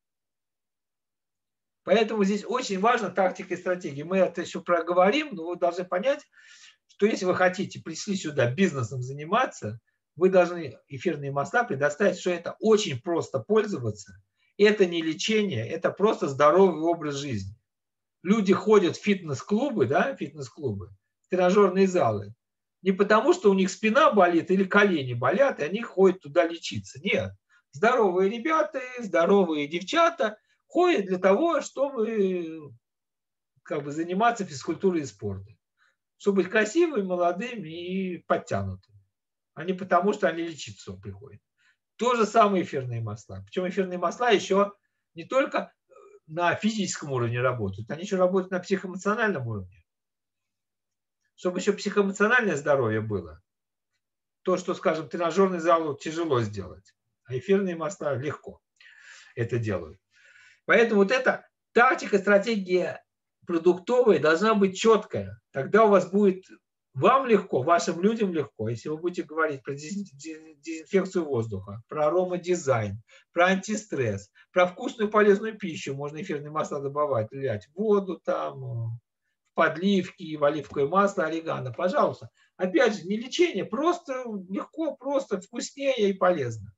Поэтому здесь очень важна тактика и стратегия. Мы это еще проговорим, но вы должны понять, что если вы хотите прийти сюда бизнесом заниматься, вы должны эфирные масла предоставить, что это очень просто пользоваться. Это не лечение, это просто здоровый образ жизни. Люди ходят в фитнес-клубы, да, фитнес-клубы, в тренажерные залы, не потому, что у них спина болит или колени болят, и они ходят туда лечиться. Нет. Здоровые ребята, здоровые девчата ходят для того, чтобы как бы заниматься физкультурой и спортом. Чтобы быть красивыми, молодыми и подтянутыми. А не потому, что они лечиться приходят. То же самое эфирные масла. Причем эфирные масла еще не только на физическом уровне работают, они еще работают на психоэмоциональном уровне. Чтобы еще психоэмоциональное здоровье было. То, что, скажем, тренажерный зал тяжело сделать, а эфирные масла легко это делают. Поэтому вот эта тактика, стратегия продуктовая должна быть четкая. Тогда у вас будет, вам легко, вашим людям легко, если вы будете говорить про дезинфекцию воздуха, про аромадизайн, про антистресс, про вкусную полезную пищу. Можно эфирные масла добавить, влиять в воду, там, в подливки, в оливковое масло, орегано. Пожалуйста. Опять же, не лечение, просто легко, просто вкуснее и полезно.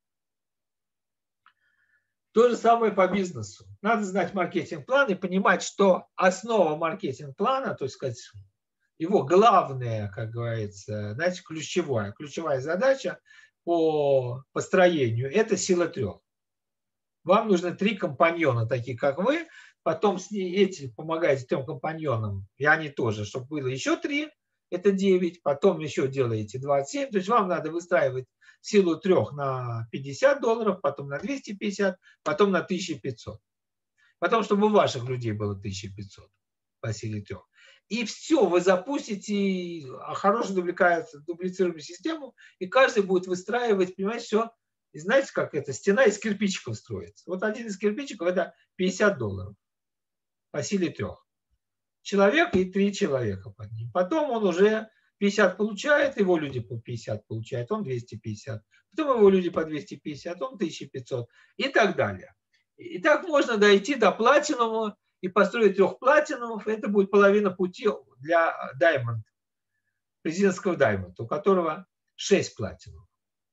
То же самое по бизнесу. Надо знать маркетинг-план и понимать, что основа маркетинг-плана, то есть сказать, его главная, как говорится, знаете, ключевая, ключевая задача по построению – это сила трех. Вам нужны три компаньона, такие как вы, потом с ней эти помогаете трем компаньонам, и они тоже, чтобы было еще три, это девять, потом еще делаете двадцать семь, то есть вам надо выстраивать силу трех на пятьдесят долларов, потом на двести пятьдесят, потом на тысячу пятьсот. Потом, чтобы у ваших людей было тысяча пятьсот по силе трех. И все, вы запустите хорошую дублицируемую систему, и каждый будет выстраивать, понимаете, все. И знаете, как это? Стена из кирпичиков строится. Вот один из кирпичиков – это пятьдесят долларов по силе трех. Человек и три человека под ним. Потом он уже пятьдесят получает, его люди по пятьдесят получают, он двести пятьдесят. Потом его люди по двести пятьдесят, он тысяча пятьсот и так далее. И так можно дойти до платинума и построить трех платинумов. Это будет половина пути для Diamond, президентского Diamond, у которого шесть платинумов.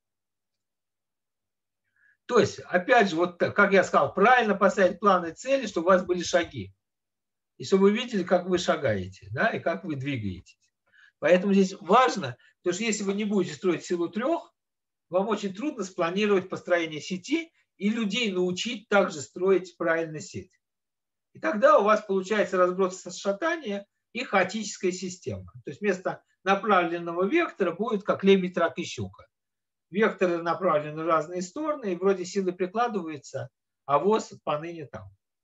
То есть, опять же, вот как я сказал, правильно поставить планы и цели, чтобы у вас были шаги. И чтобы вы видели, как вы шагаете, да, и как вы двигаетесь. Поэтому здесь важно, потому что если вы не будете строить силу трех, вам очень трудно спланировать построение сети и людей научить также строить правильно сеть. И тогда у вас получается разброс шатания и хаотическая система. То есть вместо направленного вектора будет как лебедь, рак и щука. Векторы направлены в разные стороны, и вроде силы прикладываются, а воз поныне там.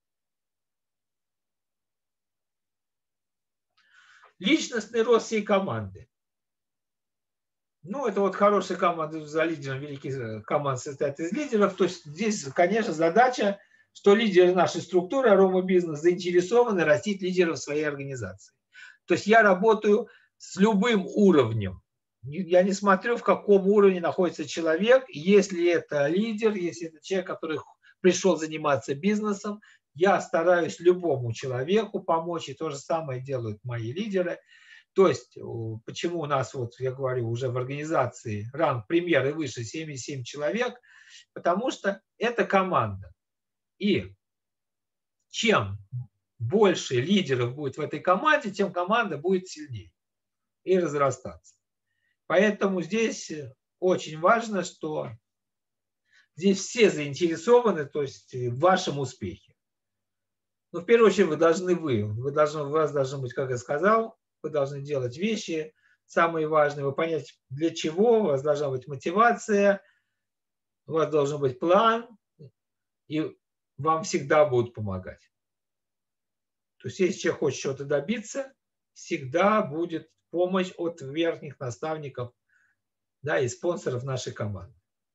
Личностный рост всей команды. Ну, это вот хорошая команда за лидером, великие команды состоят из лидеров. То есть здесь, конечно, задача, что лидеры нашей структуры Aroma Business заинтересованы растить лидеров своей организации. То есть я работаю с любым уровнем. Я не смотрю, в каком уровне находится человек. Если это лидер, если это человек, который пришел заниматься бизнесом, я стараюсь любому человеку помочь, и то же самое делают мои лидеры. То есть, почему у нас, вот я говорю, уже в организации ранг премьер и выше семьдесят семь человек, потому что это команда. И чем больше лидеров будет в этой команде, тем команда будет сильнее и разрастаться. Поэтому здесь очень важно, что здесь все заинтересованы, то есть в вашем успехе. Но в первую очередь вы должны вы. Вы должны, у вас должны быть, как я сказал, вы должны делать вещи самые важные, вы понять, для чего, у вас должна быть мотивация, у вас должен быть план, и вам всегда будут помогать. То есть если человек хочет чего-то добиться, всегда будет помощь от верхних наставников, да, и спонсоров нашей команды.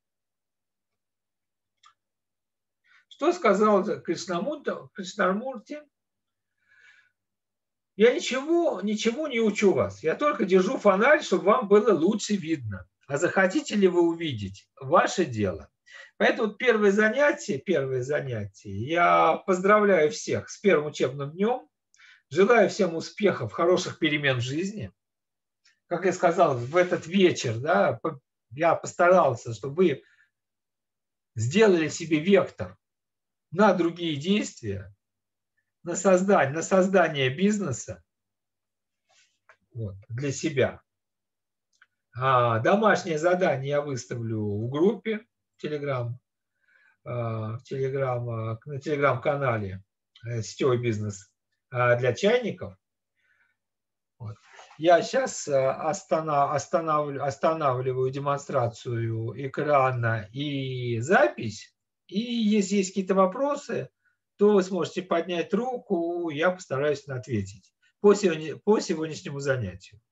Что сказал Кришнамурти? Я ничего, ничего не учу вас. Я только держу фонарь, чтобы вам было лучше видно. А захотите ли вы увидеть? Ваше дело. Поэтому вот первое занятие, первое занятие. Я поздравляю всех с первым учебным днем. Желаю всем успехов, хороших перемен в жизни. Как я сказал, в этот вечер, да, я постарался, чтобы вы сделали себе вектор на другие действия, на создание, на создание бизнеса вот, для себя. А домашнее задание я выставлю в группе в Telegram, в Telegram, на Telegram-канале «Сетевой бизнес» для чайников. Вот. Я сейчас останавливаю, останавливаю демонстрацию экрана и запись. И если есть какие-то вопросы, то вы сможете поднять руку, я постараюсь ответить по, сегодня, по сегодняшнему занятию.